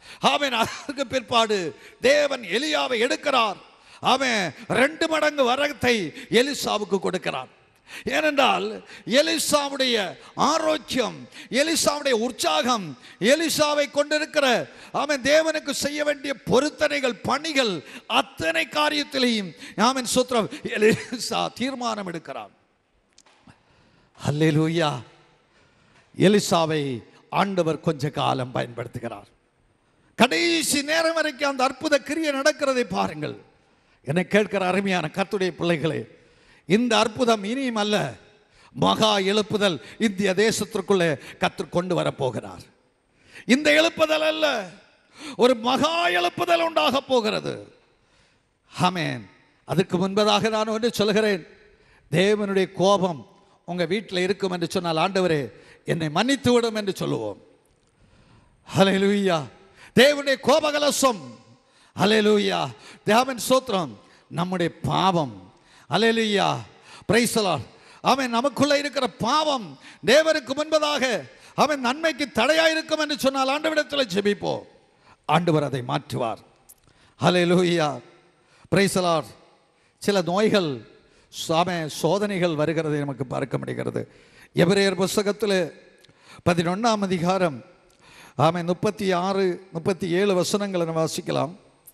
ஆமென். அதற்கு பிற்பாடு தேவன் எலியாவை எடுக்கிறார். ஆமென். 2 மடங்கு வரத்தை எலிசாவுக்கு கொடுக்கிறார். ஏனென்றால் எலிசாவுடைய ஆரோக்கியம், எலிசாவுடைய உற்சாகம், எலிசாவை கொண்டிருக்கிற ஆமென் தேவனுக்கு செய்ய வேண்டிய பொருத்தனைகள், பணிகள், அத்தனை காரியத்திலையும் ஆமென் ஸ்தோத்திரம் எலிசா தீர்மானம் எடுக்கிறார். அல்லேலூயா. எலிசாவை ஆண்டவர் கொஞ்ச காலம் பயன்படுத்துகிறார். கடைசி நேரம் வரைக்கும் அந்த அற்புத கிரியை நடக்கிறதை பாருங்கள். என்னை கேட்கிற அருமையான கர்த்தருடைய பிள்ளைகளே, இந்த அற்புதம் இனியும் அல்ல, மகா எழுப்புதல் இந்திய தேசத்திற்குள்ளே கர்த்தர் கொண்டு வரப்போகிறார். இந்த எழுப்புதல் அல்ல, ஒரு மகா எழுப்புதல் உண்டாக போகிறது. ஆமென். அதுக்கு முன்பதாக நான் ஒன்று சொல்கிறேன். தேவனுடைய கோபம் உங்கள் வீட்டில் இருக்கும் என்று சொன்னால், ஆண்டவரே என்னை மன்னித்து விடும் என்று சொல்லுவோம். ஹல்லேலூயா. தேவனுடைய கோபகலசம், ஹல்லேலூயா, தேவன் ஸ்தோத்திரம், நம்முடைய பாவம், ஹல்லேலூயா, பிரைஸ் தி லார்ட். ஆமென். நமக்குள்ள இருக்கிற பாவம் தேவனுக்கு முன்பதாக அவன் நன்மைக்கு தடையாக இருக்கும் என்று சொன்னால் ஆண்டவரிடத்தில் ஜெபிப்போம். ஆண்டவர் அதை மாற்றுவார். ஹல்லேலூயா, பிரைஸ் தி லார்ட். சில நோய்கள், சோதனைகள் வருகிறதை நமக்கு பார்க்க முடிகிறது. எபிரேயர் புத்தகத்தில் 11ஆம் அதிகாரம் ஆமென் 36, 37 வசனங்களை நம்ம வாசிக்கலாம்.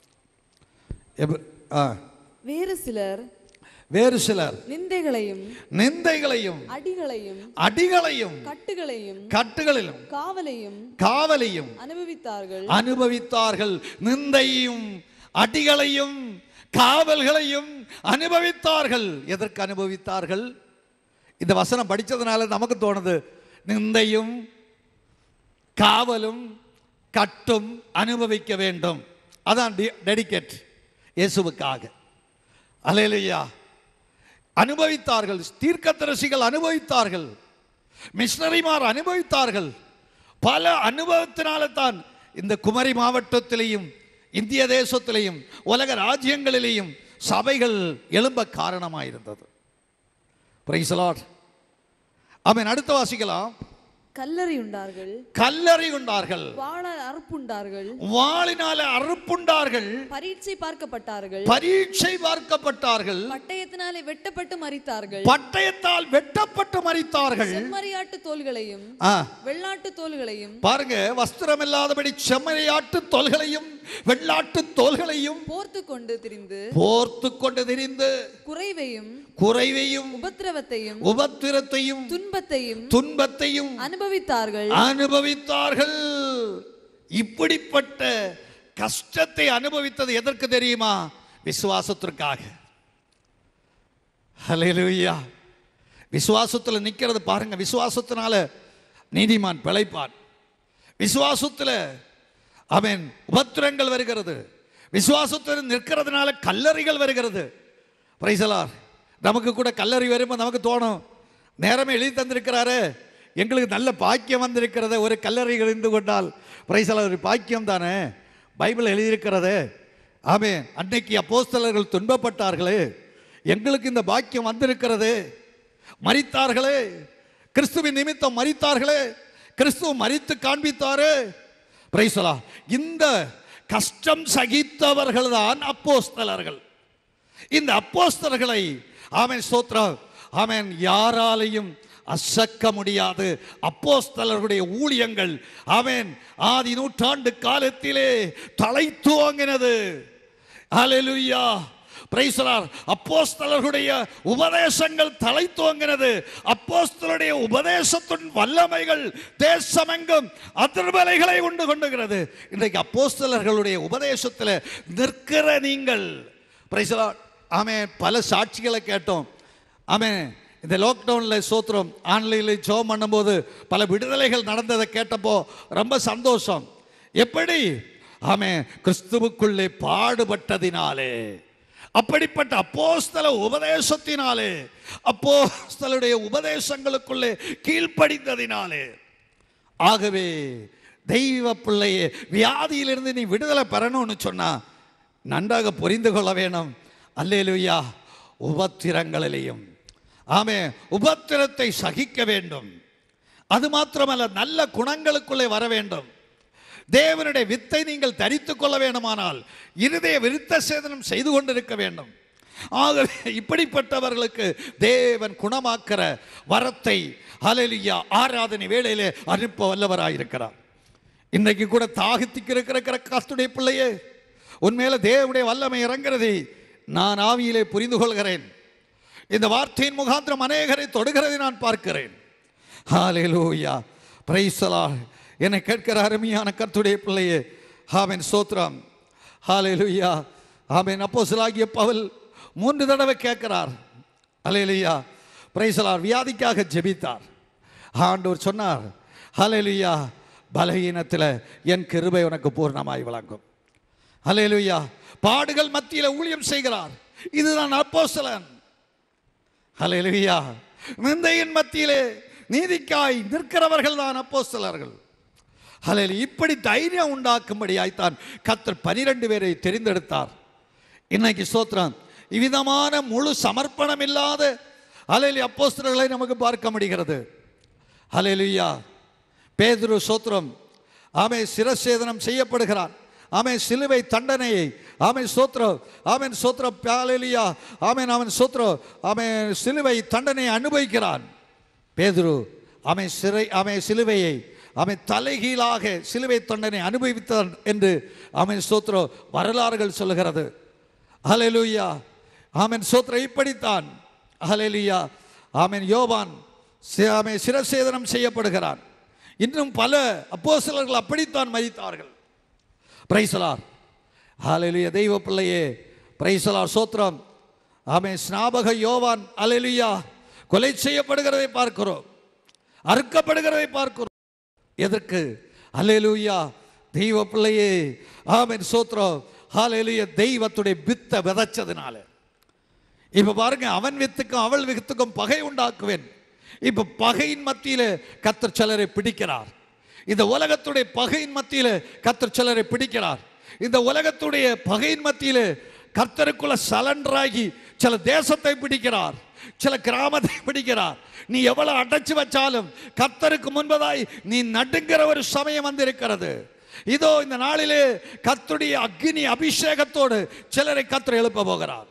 வேறு சிலர் நிந்தைகளையும் அடிகளையும் கட்டுகளிலும் காவலையும் அனுபவித்தார்கள். நிந்தையும் அடிகளையும் காவல்களையும் அனுபவித்தார்கள். எதற்கு அனுபவித்தார்கள்? இந்த வசனம் படித்ததுனால நமக்கு தோணுது, நிந்தையும் காவலும் கட்டும் அனுபவிக்க வேண்டும். அதான் டெடிகேட் இயேசுவுக்காக. அல்லேலூயா. அனுபவித்தார்கள். தீர்க்கதரிசிகள் அனுபவித்தார்கள், மிஷனரிமார் அனுபவித்தார்கள். பல அனுபவத்தினால தான் இந்த குமரி மாவட்டத்திலேயும் இந்திய தேசத்திலேயும் உலக ராஜ்யங்களிலேயும் சபைகள் எழும்ப காரணமாயிருந்தது. Price the Lord. ஆமென். அடுத்து வாசிக்கலாம். கல்லறி உண்டார்கள், வாளினால அறுப்புண்டார்கள், பரீட்சை பார்க்கப்பட்டார்கள், பட்டயத்தினாலே வெட்டப்பட்டு மரித்தார்கள், செம்மறியாட்டு தோள்களையும் வெள்ளாட்டு தோள்களையும், பாருங்க, வஸ்திரம் இல்லாதபடி செம்மறியாட்டு தோள்களையும் வெள்ளாட்டு தோள்களையும் போர்த்து கொண்டு திரிந்து குறைவையும் உபத்திரத்தையும் துன்பத்தையும் அனுபவித்தார்கள். இப்படிப்பட்ட கஷ்டத்தை அனுபவித்தது எதற்கு தெரியுமா? விசுவாசத்திற்காக. ஹல்லேலூயா. விசுவாசத்தில் நிற்கிறது பாருங்க. விசுவாசத்தினால நீதிமான் பிழைப்பான். விசுவாசத்தில் அவன் உபத்திரங்கள் வருகிறது. விசுவாசத்தில் நிற்கிறதுனால கல்லறிகள் வருகிறது. Praise the Lord. நமக்கு கூட கல்லறி வரும்போது நமக்கு தோணும், நேரமே எழுதி தந்திருக்கிறாரு, எங்களுக்கு நல்ல பாக்கியம் வந்திருக்கிறது, ஒரு கல்லறை இருந்து கொண்டால் பிரைஸ் தி லார்ட் ஒரு பாக்கியம் தானே, பைபிள் எழுதியிருக்கிறது. ஆமென். அன்னைக்கு அப்போஸ்தலர்கள் துன்பப்பட்டார்களே, எங்களுக்கு இந்த பாக்கியம் வந்திருக்கிறது. மரித்தார்களே, கிறிஸ்துவின் நிமித்தம் மரித்தார்களே, கிறிஸ்துவ மரித்து காண்பித்தாரு. Price the lord. இந்த கஷ்டம் சகித்தவர்கள் தான் அப்போஸ்தலர்கள். இந்த அப்போஸ்தலர்களை ஆமென் ஸ்தோத்திரம், ஆமென், யாராலையும் அசக்க முடியாது. அப்போஸ்தலர்களுடைய ஊழியங்கள் ஆமென் ஆதி நூற்றாண்டு காலத்திலே தலை துவங்கினது. ஹல்லேலூயா, பிரைஸ் தி லார்ட். அப்போஸ்தலர்களுடைய உபதேசங்கள் தலை துவங்கினது. அப்போஸ்தலருடைய உபதேசத்தின் வல்லமைகள் தேசமெங்கும் அதிர்வலைகளை உண்டு கொண்டுகிறது. இன்றைக்கு அப்போஸ்தலர்களுடைய உபதேசத்தில் நிற்கிற நீங்கள், பிரைஸ் தி லார்ட், ஆமென், பல சாட்சிகளை கேட்டோம். ஆமென். இந்த லாக்டவுனில் சோத்திரம் ஆன்லைனில் ஜெபம் பண்ணும்போது பல விடுதலைகள் நடந்ததை கேட்டப்போ ரொம்ப சந்தோஷம். எப்படி? ஆமென், கிறிஸ்துவுக்குள்ளே பாடுபட்டதினாலே, அப்படிப்பட்ட அப்போஸ்தல உபதேசத்தினாலே, அப்போஸ்தலருடைய உபதேசங்களுக்குள்ளே கீழ்ப்படிந்ததினாலே. ஆகவே தெய்வ பிள்ளையே, வியாதியிலிருந்து நீ விடுதலை பெறணும்னு சொன்னா நன்றாக புரிந்து கொள்ள வேணும். அல்லேலூயா. உபத்திரங்களிலேயும் ஆமென் உபத்திரத்தை சகிக்க வேண்டும். அது மாத்திரமல்ல, நல்ல குணங்களுக்குள்ளே வர வேண்டும். தேவனுடைய வித்தை நீங்கள் தரித்துக் கொள்ள வேண்டுமானால் இருதய விருத்த சேதனம் செய்து கொண்டிருக்க வேண்டும். ஆகவே இப்படிப்பட்டவர்களுக்கு தேவன் குணமாக்கிற வரத்தை ஹல்லேலூயா ஆராதனை வேளையிலே அனுப்ப வல்லவராயிருக்கிறார். இன்றைக்கு கூட தாகத்திற்கு இருக்கிற கர்த்தருடைய பிள்ளையே, உண்மையில தேவனுடைய வல்லமை இறங்குறதை நான் ஆவியிலே புரிந்து கொள்கிறேன். இந்த வார்த்தையின் முகாந்திரம் அநேகரை தொடுகிறதை நான் பார்க்கிறேன். ஹல்லேலூயா, பிரைஸ் தி லார்ட். என்னை கேட்கிற அருமையான கர்த்தருடைய பிள்ளையே, ஆமென், ஸ்தோத்திரம், ஹல்லேலூயா, ஆமென். அப்போஸ்தலனாகிய பவுல் 3 தடவை கேட்கிறார். ஹல்லேலூயா, பிரைஸ் தி லார்ட். வியாதிக்காக ஜெபித்தார். ஆண்டவர் சொன்னார், ஹல்லேலூயா, பலவீனத்தில் என் கிருபை உனக்கு பூர்ணமாய் விளங்கும். ஹல்லேலூயா, பாடுகள் மத்தியில் ஊழியம் செய்கிறார். இதுதான் அப்போஸ்தலன். ஹல்லேலூயா, நிந்தையின் மத்தியிலே நீதிக்காய் நிற்கிறவர்கள் தான் அப்போஸ்தலர்கள். ஹல்லேலூயா, இப்படி தைரியம் உண்டாக்கும்படியாய்த்தான் கர்த்தர் 12 பேரை தெரிந்தெடுத்தார். இன்னைக்கு ஸ்தோத்திரம், இவ்விதமான முழு சமர்ப்பணம் இல்லாத ஹல்லேலூயா அப்போஸ்தலர்களை நமக்கு பார்க்க முடிகிறது. ஹல்லேலூயா, பேதுரு ஸ்தோத்திரம், ஆமென், சிரச்சேதனம் செய்யப்படுகிறான். ஆமென், சிலுவை தண்டனையை, ஆமென், ஸ்தோத்திரம், ஆமென், ஸ்தோத்திரம், ஹல்லேலூயா, ஆமென், ஆமென், ஸ்தோத்திரம், ஆமென், சிலுவை தண்டனையை அனுபவிக்கிறான் பேதுரு. ஆமென், ஆமென், சிலுவையை, ஆமென், தலைகீழாக சிலுவை தண்டனை அனுபவித்தான் என்று, ஆமென், ஸ்தோத்திரம், வரலாறுகள் சொல்லுகிறது. ஹல்லேலூயா, ஆமென், ஸ்தோத்திரம். இப்படித்தான் ஹல்லேலூயா, ஆமென், யோவான் ஆமென் சிரச்சேதனம் செய்யப்படுகிறான். இன்னும் பல அப்போஸ்தலர்கள் அப்படித்தான் மரித்தார்கள். Price the Lord. ஹல்லேலூயா, தெய்வ பிள்ளையே, பிரைஸ் தி லார்ட், ஸ்தோத்திரம். ஆமென், ஸ்நாபக யோவான் ஹல்லேலூயா கொலை செய்யப்படுகிறதை பார்க்கிறோம், அறுக்கப்படுகிறதை பார்க்கிறோம். எதற்கு? ஹல்லேலூயா, தெய்வ பிள்ளையே, ஆமென், ஸ்தோத்திரம், ஹல்லேலூயா, தெய்வத்துடைய வித்தை விதைச்சதுனால. இப்ப பாருங்க, அவன் வித்துக்கும் அவள் வித்துக்கும் பகை உண்டாக்குவேன். இப்ப பகையின் மத்தியில கர்த்தர் சிலரை பிடிக்கிறார். இந்த உலகத்துடைய பகையின் மத்தியில கர்த்தர் சிலரை பிடிக்கிறார். இந்த உலகத்துடைய பகையின் மத்தியில கர்த்தருக்குள்ள சலண்டராகி சில தேசத்தை பிடிக்கிறார், சில கிராமத்தை பிடிக்கிறார். நீ எவ்வளவு அடைச்சு வச்சாலும் கர்த்தருக்கு முன்பதாய் நீ நடுங்கிற ஒரு சமயம் வந்திருக்கிறது. இதோ இந்த நாளிலே கர்த்தருடைய அக்னி அபிஷேகத்தோடு சிலரை கர்த்தர் எழுப்ப போகிறார்.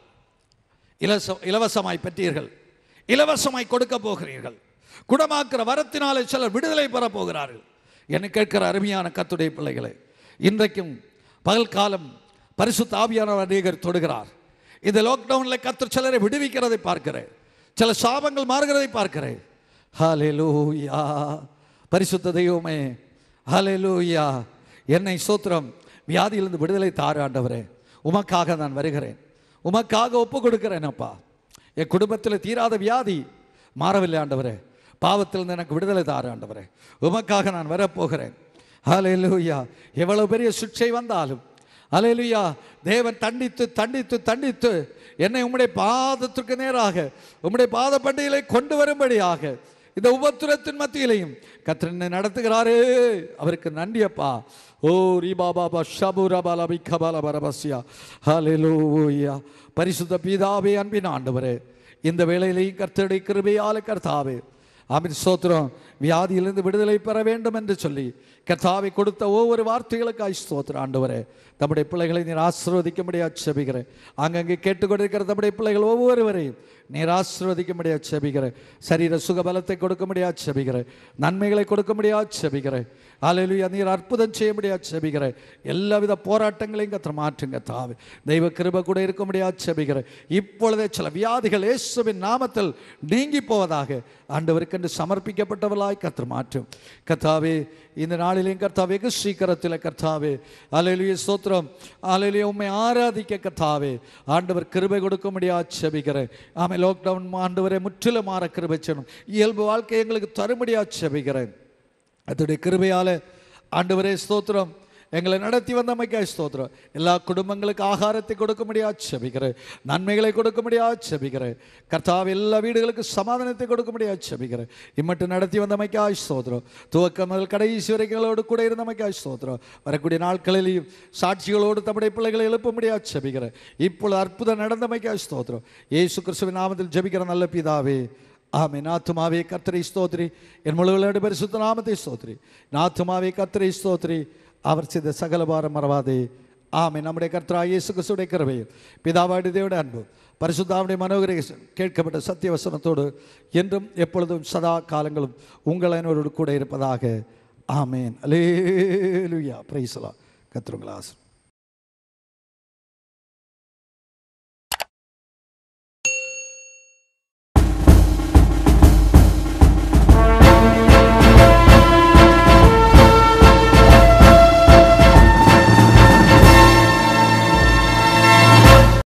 இலவசமாய் பெற்றீர்கள், இலவசமாய் கொடுக்க போகிறீர்கள். குணமாக்குற வரத்தினாலே சிலர் விடுதலை பெற போகிறார்கள். என்னை கேட்கிற அருமையான கர்த்தருடைய பிள்ளைகளே, இன்றைக்கும் பகல் காலம் பரிசுத்த ஆவியானவர் அநேகர் தொடுகிறார். இந்த லாக்டவுனில் கர்த்தர் சிலரை விடுவிக்கிறதை பார்க்கிறேன், சில சாபங்கள் மாறுகிறதை பார்க்கிறேன். ஹல்லேலூயா, பரிசுத்த தெய்வமே, ஹல்லேலூயா. என்னை ஸ்தோத்திரம், வியாதியிலிருந்து விடுதலை தாரு ஆண்டவரே. உமக்காக நான் வருகிறேன், உமக்காக ஒப்பு கொடுக்கிறேன். அப்பா, என் குடும்பத்தில் தீராத வியாதி மாறவில்லை ஆண்டவரே. பாவத்திலிருந்து எனக்கு விடுதலை தாரு ஆண்டவரே. உமக்காக நான் வரப்போகிறேன். ஹல்லேலூயா. எவ்வளவு பெரிய சிக்ஷை வந்தாலும் ஹல்லேலூயா, தேவன் தண்டித்து தண்டித்து தண்டித்து என்னை உம்முடைய பாதத்திற்கு நேராக உம்முடைய பாத பண்டிகைகளை கொண்டு வரும்படியாக இந்த உபத்திரத்தின் மத்தியிலையும் கர்த்தர் என்னை நடத்துகிறாரே, அவருக்கு நன்றி அப்பா. ஓ ரீபாபா ஷபுரபால பிகபால பரபஸ்யா. ஹல்லேலூயா. பரிசுத்த பிதாவே, அன்பின் ஆண்டவரே, இந்த வேளையிலேயும் கர்த்தருடைய கிருபையாலே கர்த்தாவே, ஆமென், ஸ்தோத்திரம், வியாதியிலிருந்து விடுதலை பெற வேண்டும் என்று சொல்லி கர்த்தாவை கொடுத்த ஒவ்வொரு வார்த்தைகளுக்காய் ஸ்தோத்திரம் ஆண்டவரே. நம்முடைய பிள்ளைகளை நீர் ஆசீர்வதிக்கும்படியாக ஜெபிக்கிறேன். அங்கங்கே கேட்டுக்கொண்டிருக்கிற நம்முடைய பிள்ளைகள் ஒவ்வொருவரையும் நீர் ஆசீர்வதிக்கும்படியாக ஜெபிக்கிறேன். சரீர சுகபலத்தை கொடுக்கும்படியாக ஜெபிக்கிறேன். நன்மைகளை கொடுக்கும்படியாக ஜெபிக்கிறேன். ஹல்லேலூயா, நீர் அற்புதம் செய்யும்படியாக ஜெபிக்கிறேன். எல்லாவித போராட்டங்களையும் கர்த்தர் மாற்றுங்க தாவே. தெய்வ கிருபை கூட இருக்கும்படியாக ஜெபிக்கிறேன். இப்பொழுதே சில வியாதிகள் இயேசுவின் நாமத்தில் நீங்கி போவதாக ஆண்டவருக்கென்று சமர்ப்பிக்கப்பட்டவர்களாய் கர்த்தர் மாற்றும். கர்த்தாவே, இந்த நாளிலேயும் கர்த்தாவே, வெகு சீக்கிரத்தில் கர்த்தாவே, ஹல்லேலூயா, ஸ்தோத்திரம், ஹல்லேலூயா, உம்மை ஆராதிக்க கர்த்தாவே ஆண்டவர் கிருபை கொடுக்கும்படியாக ஜெபிக்கிறேன். ஆமென். லாக்டவுன் ஆண்டவரை முற்றிலும் மாற கிருபை செய்யணும். இயல்பு வாழ்க்கை எங்களுக்கு தரும்படியாக ஜெபிக்கிறேன். அதோடைய கிருபையால் ஆண்டவரே ஸ்தோத்திரம், எங்களை நடத்தி வந்தமைக்காய் ஸ்தோத்திரம். எல்லா குடும்பங்களுக்கு ஆகாரத்தை கொடுக்கும்படியாக ஜெபிக்கிறேன். நன்மைகளை கொடுக்கும்படியாக ஜெபிக்கிறேன். கர்த்தாவே, எல்லா வீடுகளுக்கு சமாதானத்தை கொடுக்கும்படியாக ஜெபிக்கிறேன். இம்மட்டு நடத்தி வந்தமைக்காய் ஸ்தோத்திரம். துவக்கம் முதல் கடைசி வரைகளோடு கூட இருந்தமைக்காய் ஸ்தோத்திரம். வரக்கூடிய நாட்களிலேயும் சாட்சிகளோடு தம்முடைய பிள்ளைகளை எழுப்பும்படியாக ஜெபிக்கிறேன். இப்பொழுது அற்புதம் நடந்தமைக்காய் ஸ்தோத்திரம். இயேசு கிறிஸ்துவின் நாமத்தில் ஜெபிக்கிற நல்ல பிதாவே, ஆமென். ஆத்துமாவே கர்த்தரை ஸ்தோத்திரி, என் முழுவலோடு பரிசுத்த நாமத்தை ஸ்தோத்திரி. ஆத்துமாவே கர்த்தரை ஸ்தோத்திரி, அவர் செய்த சகல பாரம் மறவாதே. ஆமென். நம்முடைய கர்த்தராகிய இயேசு கிறிஸ்துவின் கிருபையும் பிதாவாகிய தேவனுடைய அன்பும் பரிசுத்தாவினுடைய மனோகர கேட்கப்பட்ட சத்திய வசனத்தோடு என்றும் எப்பொழுதும் சதா காலங்களும் உங்கள் அனைவரோடு கூட இருப்பதாக. ஆமென். அல்லேலூயா. Praise the Lord. கர்த்தர் உங்களை ஆசீர்வதிப்பார்.